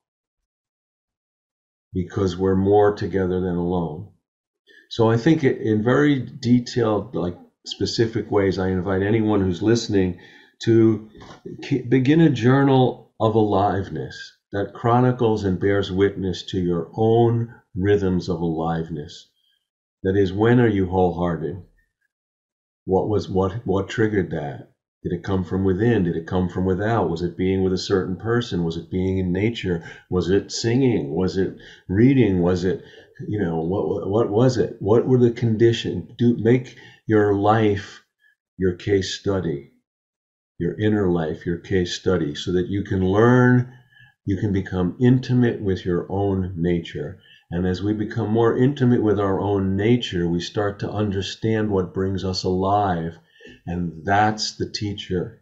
because we're more together than alone. So I think in very detailed, like specific ways, I invite anyone who's listening to begin a journal of aliveness that chronicles and bears witness to your own rhythms of aliveness. That is, when are you wholehearted? What was what what triggered that? Did it come from within? Did it come from without? Was it being with a certain person? Was it being in nature? Was it singing? Was it reading? Was it, you know, what what was it? What were the conditions? Do make your life your case study, your inner life your case study, so that you can learn, you can become intimate with your own nature. And as we become more intimate with our own nature, we start to understand what brings us alive. And that's the teacher.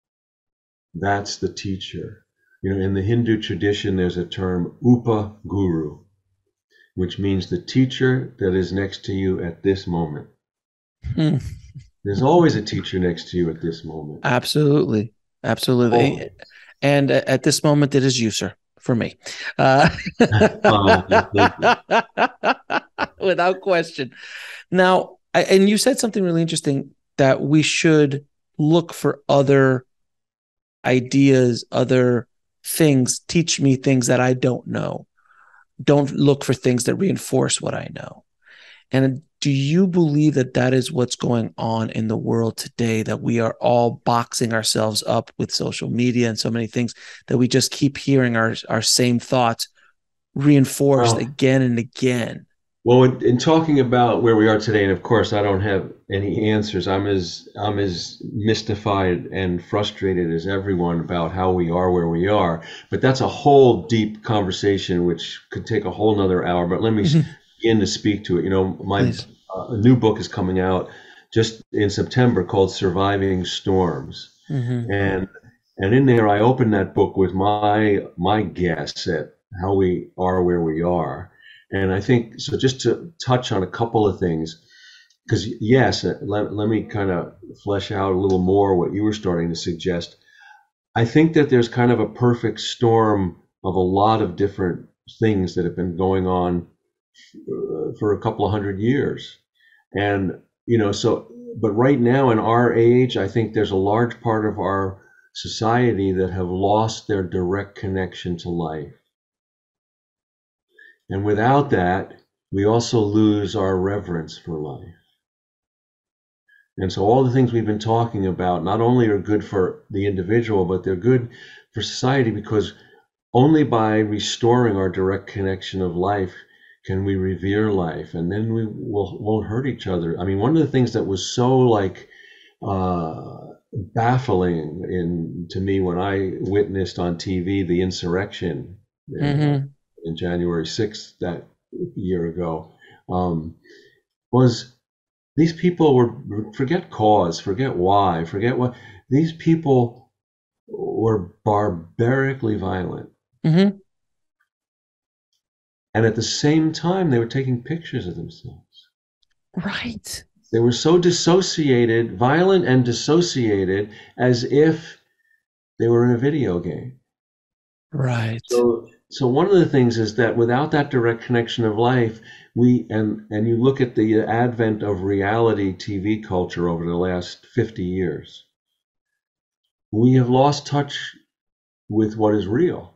That's the teacher. You know, in the Hindu tradition, there's a term, upa guru, which means the teacher that is next to you at this moment. Hmm. There's always a teacher next to you at this moment. Absolutely. Absolutely. Oh, And at this moment, it is you, sir, for me. Uh, oh, thank you. without question. Now, I, and you said something really interesting, that we should look for other ideas, other things, teach me things that I don't know. Don't look for things that reinforce what I know. And do you believe that that is what's going on in the world today, that we are all boxing ourselves up with social media and so many things, that we just keep hearing our, our same thoughts reinforced Well, again and again? Well, in, in talking about where we are today, and of course, I don't have any answers. I'm as I'm as mystified and frustrated as everyone about how we are where we are. But that's a whole deep conversation, which could take a whole nother hour. But let me Mm-hmm. begin to speak to it. You know, my Please. uh, new book is coming out just in September called "Surviving Storms," Mm-hmm. and and in there, I open that book with my my guess at how we are where we are. And I think so. Just to touch on a couple of things, because yes, uh, let, let me kind of flesh out a little more what you were starting to suggest. I think that there's kind of a perfect storm of a lot of different things that have been going on uh, for a couple of hundred years. And, you know, so, but right now in our age, I think there's a large part of our society that have lost their direct connection to life. And without that, we also lose our reverence for life. And so all the things we've been talking about not only are good for the individual, but they're good for society, because only by restoring our direct connection of life can we revere life, and then we will, won't hurt each other. I mean, one of the things that was so like uh, baffling in to me when I witnessed on T V the insurrection uh, Mm-hmm. in January sixth that year ago, um, was these people were, forget cause, forget why, forget what, these people were barbarically violent. Mm-hmm. And at the same time, they were taking pictures of themselves. Right. They were so dissociated, violent and dissociated, as if they were in a video game. Right. So, so one of the things is that without that direct connection of life, we and and you look at the advent of reality T V culture over the last fifty years, we have lost touch with what is real.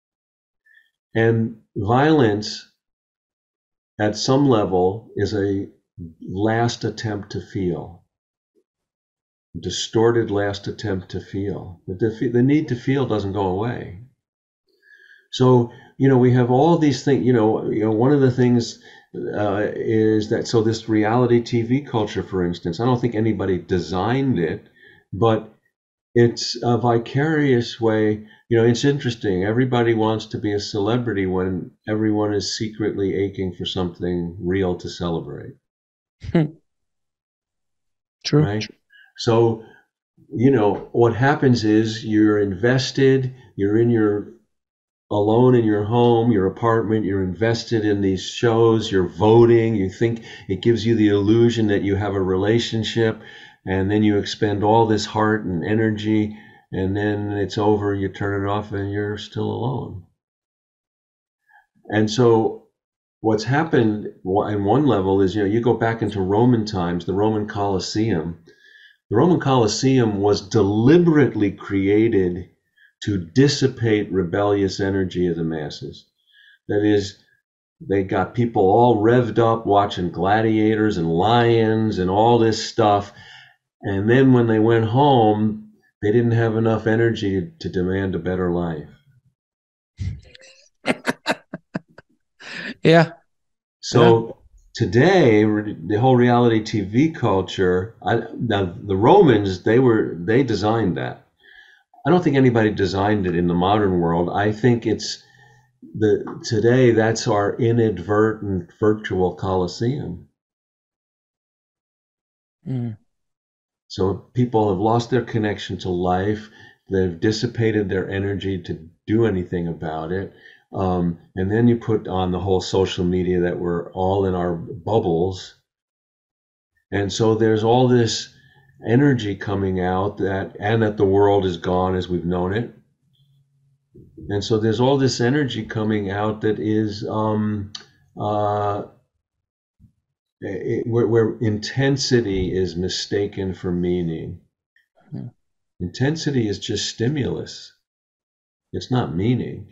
And violence, at some level, is a last attempt to feel, distorted last attempt to feel. The, the need to feel doesn't go away. So, you know, we have all these things, you know, you know, one of the things uh, is that, so this reality T V culture, for instance, I don't think anybody designed it, but it's a vicarious way. You know, it's interesting. Everybody wants to be a celebrity when everyone is secretly aching for something real to celebrate. True. Right? So, you know, what happens is you're invested, you're in your alone in your home, your apartment, you're invested in these shows, you're voting, you think it gives you the illusion that you have a relationship, and then you expend all this heart and energy, and then it's over, you turn it off, and you're still alone. And so what's happened in one level is, you know, you go back into Roman times, the Roman Colosseum. The Roman Colosseum was deliberately created to dissipate rebellious energy of the masses. That is, they got people all revved up watching gladiators and lions and all this stuff. And then when they went home, they didn't have enough energy to, to demand a better life. Yeah. So yeah. Today, the whole reality T V culture, I, now the Romans, they were, they designed that. I don't think anybody designed it in the modern world. I think it's the today that's our inadvertent virtual Colosseum. Mm. So people have lost their connection to life. They've dissipated their energy to do anything about it. Um, and then you put on the whole social media that we're all in our bubbles. And so there's all this energy coming out that, and that the world is gone as we've known it. And so there's all this energy coming out that is um, uh, it, where, where intensity is mistaken for meaning. Mm-hmm. Intensity is just stimulus. It's not meaning.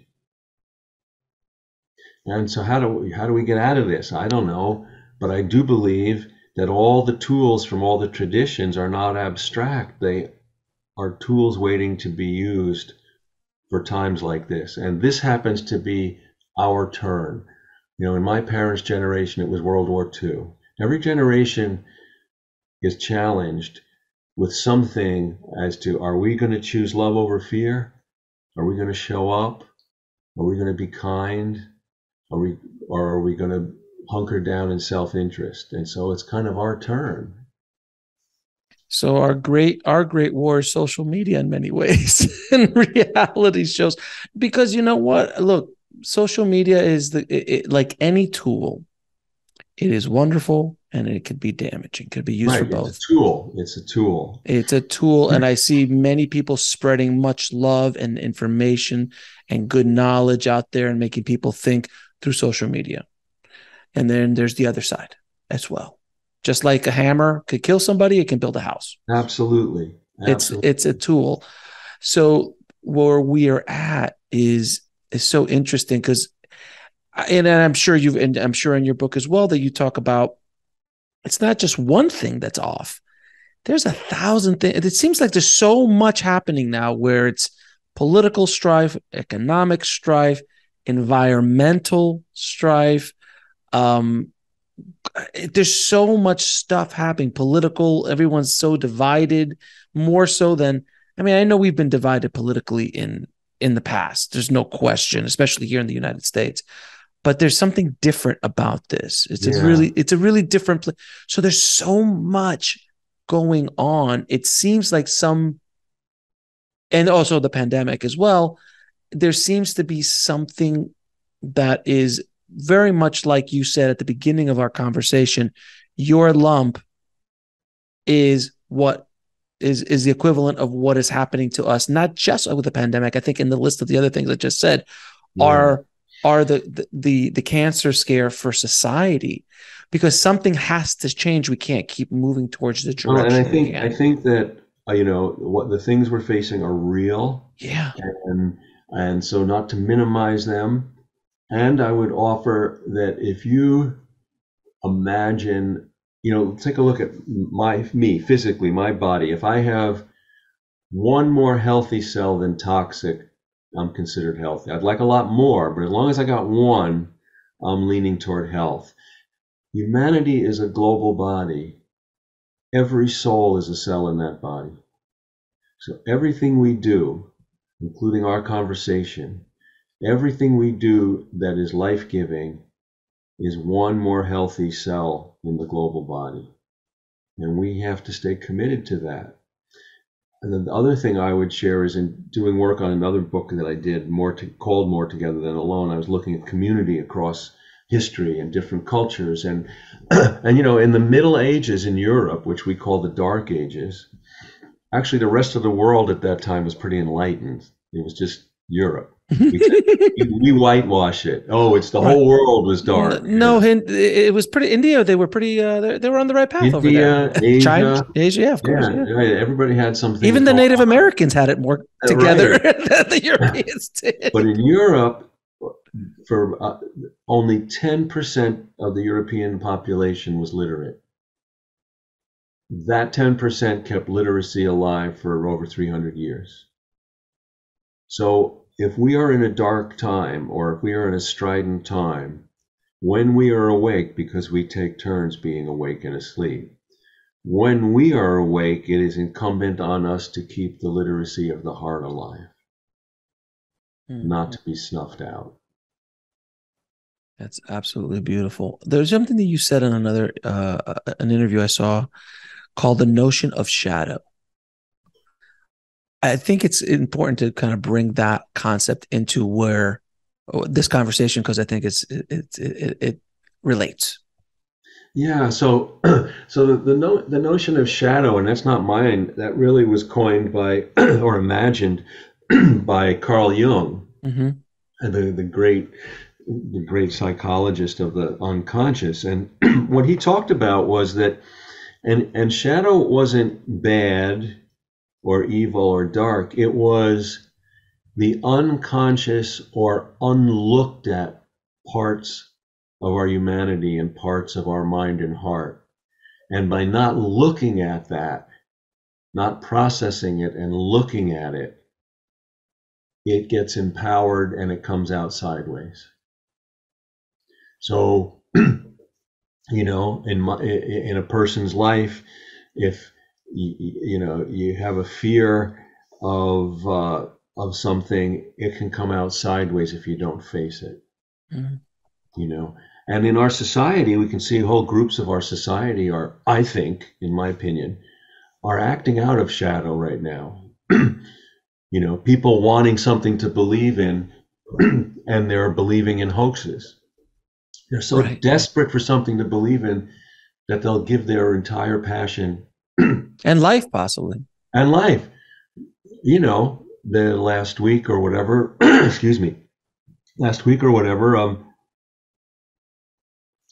And so how do we, how do we get out of this? I don't know, but I do believe that all the tools from all the traditions are not abstract. They are tools waiting to be used for times like this. And this happens to be our turn. You know, in my parents' generation, it was World War Two. Every generation is challenged with something as to, are we going to choose love over fear? Are we going to show up? Are we going to be kind? Are we, or are we going to hunker down in self-interest? And so it's kind of our turn. So our great our great war is social media in many ways and reality shows, because you know what? Look, social media is the it, it, like any tool. It is wonderful and it could be damaging. It could be used right, for both. It's a tool. It's a tool. It's a tool, and I see many people spreading much love and information and good knowledge out there and making people think through social media. And then there's the other side as well. Just like a hammer could kill somebody, it can build a house. Absolutely. It's Absolutely. it's a tool. So where we are at is is so interesting because, and I'm sure you've, and I'm sure in your book as well that you talk about, it's not just one thing that's off. There's a thousand things. It seems like there's so much happening now where it's political strife, economic strife, environmental strife. Um, there's so much stuff happening. Political, everyone's so divided, more so than, I mean, I know we've been divided politically in in the past. There's no question, especially here in the United States. But there's something different about this. It's a Yeah. really, it's a really different place. So there's so much going on. It seems like some, and also the pandemic as well. There seems to be something that is very much like you said at the beginning of our conversation. Your lump is what is is the equivalent of what is happening to us, not just with the pandemic. I think in the list of the other things I just said Yeah. are are the the the, the cancer scare for society, because something has to change. We can't keep moving towards the Well, and I direction we think I can. think that uh, you know what the things we're facing are real, Yeah. and and so not to minimize them. And I would offer that if you imagine, you know, take a look at my me physically, my body. If I have one more healthy cell than toxic, I'm considered healthy. I'd like a lot more, but as long as I got one, I'm leaning toward health. Humanity is a global body. Every soul is a cell in that body. So everything we do, including our conversation, everything we do that is life-giving is one more healthy cell in the global body. And we have to stay committed to that. And then the other thing I would share is in doing work on another book that I did, more to, called More Together Than Alone. I was looking at community across history and different cultures. And, and you know, in the Middle Ages in Europe, which we call the Dark Ages, actually the rest of the world at that time was pretty enlightened. It was just Europe. We, we whitewash it. Oh, it's the Right. whole world was dark. No, hint. It was pretty. India, they were pretty. Uh, they, they were on the right path over there. India, China, Asia, Asia, yeah, of course, yeah, yeah. right. Everybody had some things Even the going Native on. Americans had it more together Right. than the Europeans did. But in Europe, for uh, only ten percent of the European population was literate. That ten percent kept literacy alive for over three hundred years. So if we are in a dark time, or if we are in a strident time, when we are awake, because we take turns being awake and asleep, when we are awake, it is incumbent on us to keep the literacy of the heart alive, mm-hmm. not to be snuffed out. That's absolutely beautiful. There's something that you said in another uh, an interview I saw called the notion of shadow. I think it's important to kind of bring that concept into where this conversation, because I think it's it it, it relates. Yeah. So so the the, no, the notion of shadow, and that's not mine. That really was coined by or imagined by Carl Jung, mm-hmm. the the great the great psychologist of the unconscious. And what he talked about was that, and and shadow wasn't bad or evil or dark. It was the unconscious or unlooked at parts of our humanity and parts of our mind and heart. And by not looking at that, not processing it and looking at it, it gets empowered and it comes out sideways. So, you know, in my, in a person's life, if you, you know, you have a fear of uh, of something, it can come out sideways if you don't face it. Mm-hmm. You know, and in our society, we can see whole groups of our society are, I think, in my opinion, are acting out of shadow right now. You know, people wanting something to believe in, and they're believing in hoaxes. They're so right. desperate for something to believe in that they'll give their entire passion and life, possibly, and life. You know, the last week or whatever, excuse me, last week or whatever, um,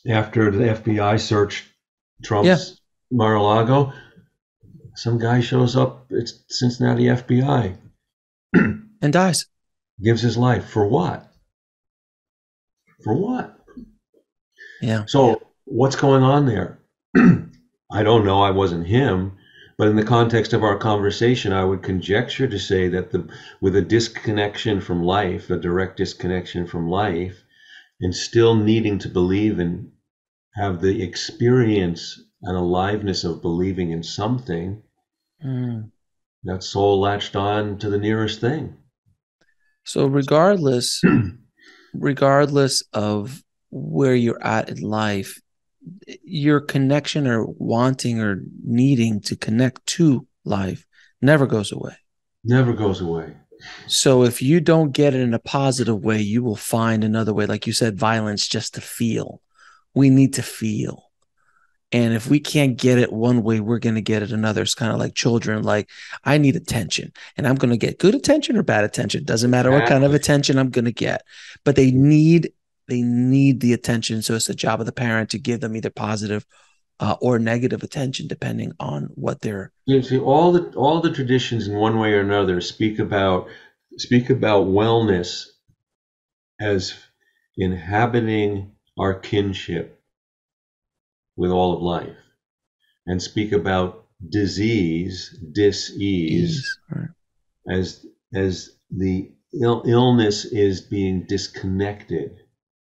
after the F B I searched Yeah, Trump's Mar-a-Lago, some guy shows up. It's Cincinnati F B I, and dies. gives his life for what? For what? Yeah. So what's going on there? I don't know. I wasn't him, but in the context of our conversation, I would conjecture to say that the with a disconnection from life, a direct disconnection from life, and still needing to believe and have the experience and aliveness of believing in something, Mm. that soul latched on to the nearest thing. So regardless, regardless of where you're at in life, your connection or wanting or needing to connect to life never goes away. Never goes away. So if you don't get it in a positive way, you will find another way. Like you said, violence just to feel. We need to feel. And if we can't get it one way, we're going to get it another. It's kind of like children. Like, I need attention and I'm going to get good attention or bad attention. Doesn't matter what kind of Exactly. attention I'm going to get, but they need, they need the attention. So it's the job of the parent to give them either positive uh, or negative attention, depending on what they're. You see, all the all the traditions in one way or another speak about speak about wellness as inhabiting our kinship with all of life, and speak about disease, dis-ease, Ease. Right. as as the Ill, illness is being disconnected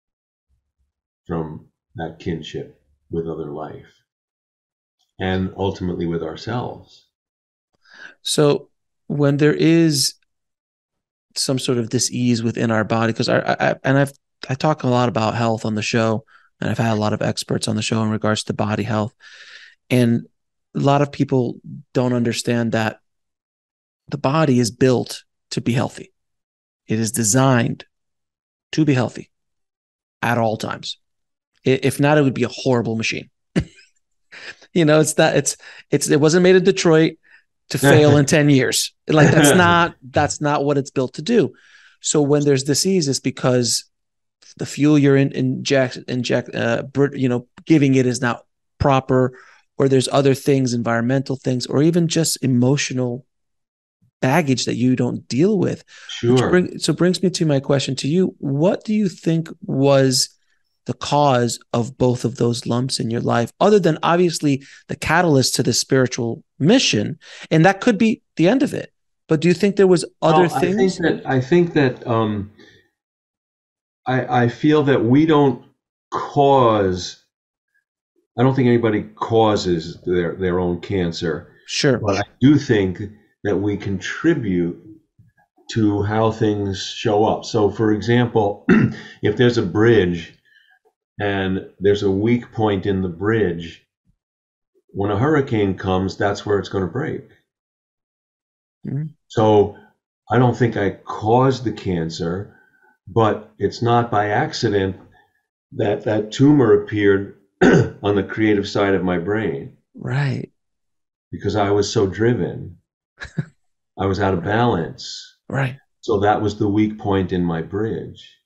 from that kinship with other life and ultimately with ourselves. So when there is some sort of dis-ease within our body, because I, I and I've I talk a lot about health on the show, and I've had a lot of experts on the show in regards to body health, and a lot of people don't understand that the body is built to be healthy. It is designed to be healthy at all times. If not, it would be a horrible machine. You know, it's that it's it's it wasn't made in Detroit to fail in ten years. Like that's not that's not what it's built to do. So when there's disease, it's because the fuel you're in, inject inject uh, you know giving it is not proper, or there's other things, environmental things, or even just emotional baggage that you don't deal with. Which Sure. bring so brings me to my question to you: what do you think was the cause of both of those lumps in your life, other than obviously the catalyst to the spiritual mission? And that could be the end of it. But do you think there was other Well, I think things? that I think that um, I, I feel that we don't cause. I don't think anybody causes their their own cancer, Sure. but I do think that we contribute to how things show up. So, for example, if there's a bridge and there's a weak point in the bridge, when a hurricane comes, that's where it's going to break. Mhm. So, I don't think I caused the cancer, but it's not by accident that that tumor appeared on the creative side of my brain Right. because I was so driven. I was out of Right. balance. Right. So that was the weak point in my bridge.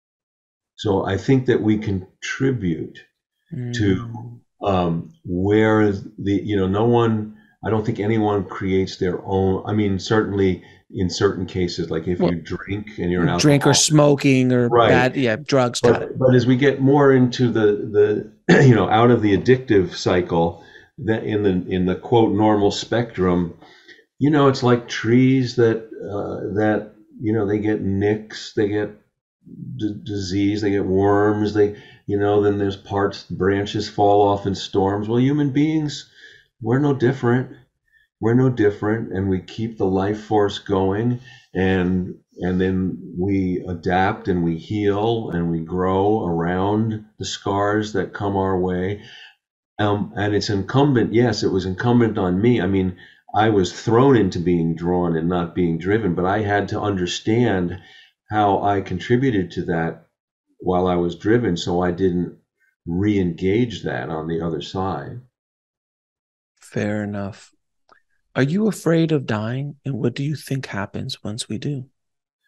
So I think that we contribute to Mm. um, where the, you know, no one, I don't think anyone creates their own. I mean, certainly in certain cases, like if you Well, drink and you're an drink or alcoholic, smoking or right? bad, yeah, drugs. Got it. But but as we get more into the the you know out of the addictive cycle, that in the in the quote normal spectrum, you know, it's like trees that uh, that you know they get nicks, they get d- disease, they get worms, they you know then there's parts branches fall off in storms. Well, human beings, we're no different. We're no different, and we keep the life force going, and and then we adapt and we heal and we grow around the scars that come our way. Um, and it's incumbent, yes, it was incumbent on me. I mean, I was thrown into being drawn and not being driven, but I had to understand how I contributed to that while I was driven so I didn't re engage that on the other side. Fair enough. Are you afraid of dying? And what do you think happens once we do?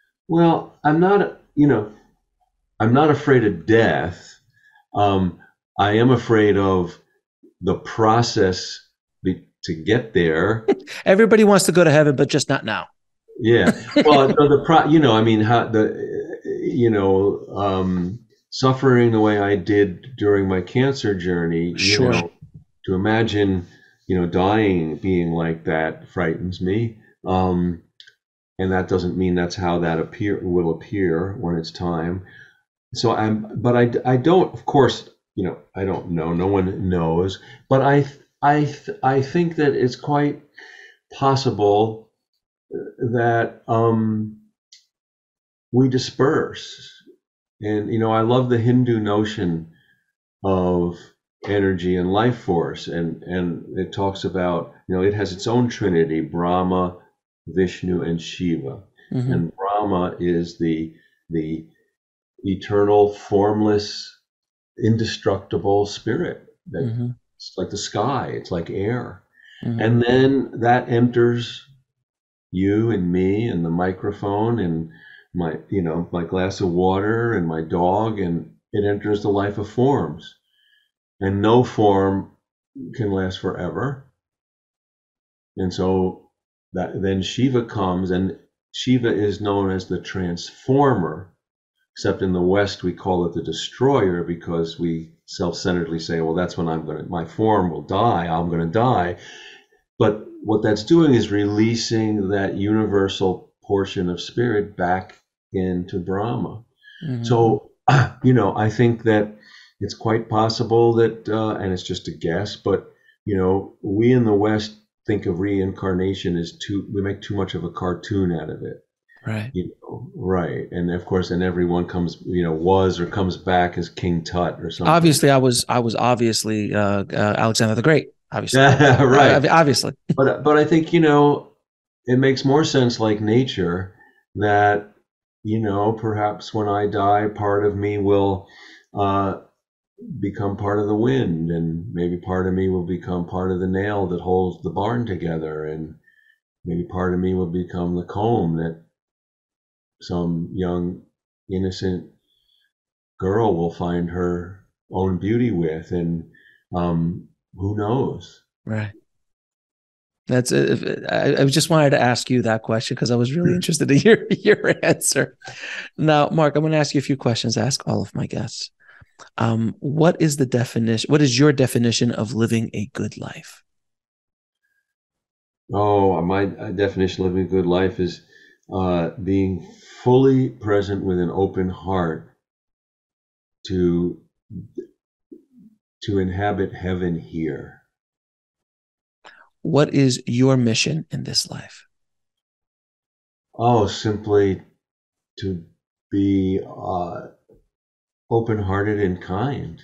Well, I'm not, you know, I'm not afraid of death. Um, I am afraid of the process be, to get there. Everybody wants to go to heaven, but just not now. Yeah. Well, the, the pro, you know, I mean, how the, you know, um, suffering the way I did during my cancer journey, you Sure. know, to imagine, you know, dying being like that frightens me. Um, and that doesn't mean that's how that appear will appear when it's time. So I'm, but I, I don't, of course, you know, I don't know. No one knows, but I, I, I think that it's quite possible that um, we disperse. And, you know, I love the Hindu notion of energy and life force. And, and it talks about, you know, it has its own trinity, Brahma, Vishnu, and Shiva. Mm-hmm. And Brahma is the, the eternal, formless, indestructible spirit that Mm-hmm. it's like the sky, it's like air. Mm-hmm. And then that enters you and me and the microphone and my, you know, my glass of water and my dog, and it enters the life of forms. And no form can last forever. And so that then Shiva comes, and Shiva is known as the transformer, except in the West we call it the destroyer because we self-centeredly say, well, that's when I'm going to, my form will die, I'm going to die. But what that's doing is releasing that universal portion of spirit back into Brahma. Mm-hmm. So, you know, I think that it's quite possible that, uh, and it's just a guess, but, you know, we in the West think of reincarnation as too, we make too much of a cartoon out of it. Right. You know, right. And of course, and everyone comes, you know, was or comes back as King Tut or something. Obviously, I was I was obviously uh, uh, Alexander the Great. Obviously, Yeah, right. uh, obviously. But but I think, you know, it makes more sense like nature that, you know, perhaps when I die, part of me will uh, become part of the wind, and maybe part of me will become part of the nail that holds the barn together, and maybe part of me will become the comb that some young innocent girl will find her own beauty with, and um, who knows? Right. That's it. I, I just wanted to ask you that question because I was really interested in your your answer. Now, Mark, I'm going to ask you a few questions. I ask all of my guests. Um, what is the definition? What is your definition of living a good life? Oh, my definition of living a good life is uh, being fully present with an open heart to to inhabit heaven here. What is your mission in this life? Oh, simply to be uh, open-hearted and kind.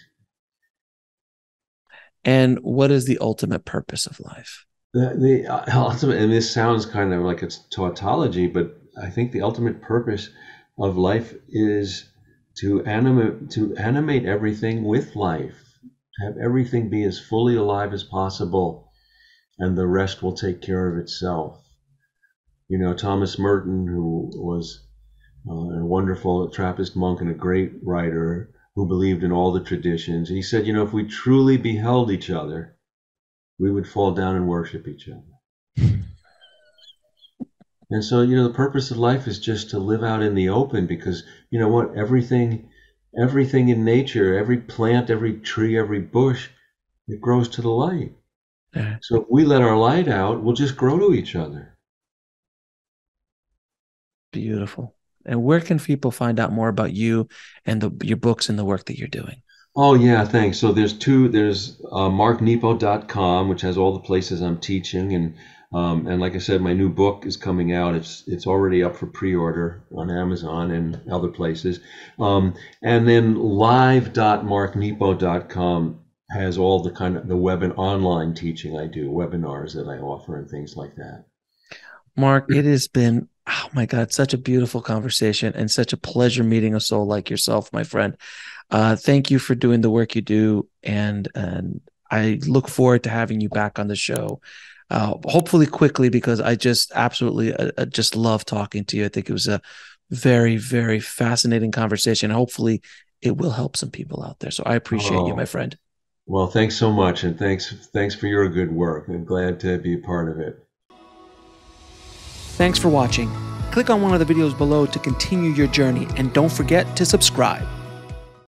And what is the ultimate purpose of life? The, the uh, ultimate, and this sounds kind of like it's tautology, but I think the ultimate purpose of life is to animate to animate everything with life, to have everything be as fully alive as possible, and the rest will take care of itself. You know, Thomas Merton, who was uh, a wonderful Trappist monk and a great writer who believed in all the traditions, he said, you know, if we truly beheld each other, we would fall down and worship each other. And so, you know, the purpose of life is just to live out in the open because, you know what, everything, everything in nature, every plant, every tree, every bush, it grows to the light. Yeah. So if we let our light out, we'll just grow to each other. Beautiful. And where can people find out more about you and the, your books and the work that you're doing? Oh, yeah, thanks. So there's two, there's uh, mark nepo dot com, which has all the places I'm teaching. And um, and like I said, my new book is coming out. It's it's already up for pre-order on Amazon and other places. Um, and then live dot mark nepo dot com has all the kind of the web and online teaching I do, webinars that I offer and things like that. Mark, it has been, oh my God, such a beautiful conversation and such a pleasure meeting a soul like yourself, my friend. Uh, thank you for doing the work you do. And, and I look forward to having you back on the show, uh, hopefully quickly, because I just absolutely uh, just love talking to you. I think it was a very, very fascinating conversation. Hopefully it will help some people out there. So I appreciate you, my Oh, friend. well, thanks so much, and thanks thanks for your good work. I'm glad to be a part of it. Thanks for watching. Click on one of the videos below to continue your journey, and don't forget to subscribe.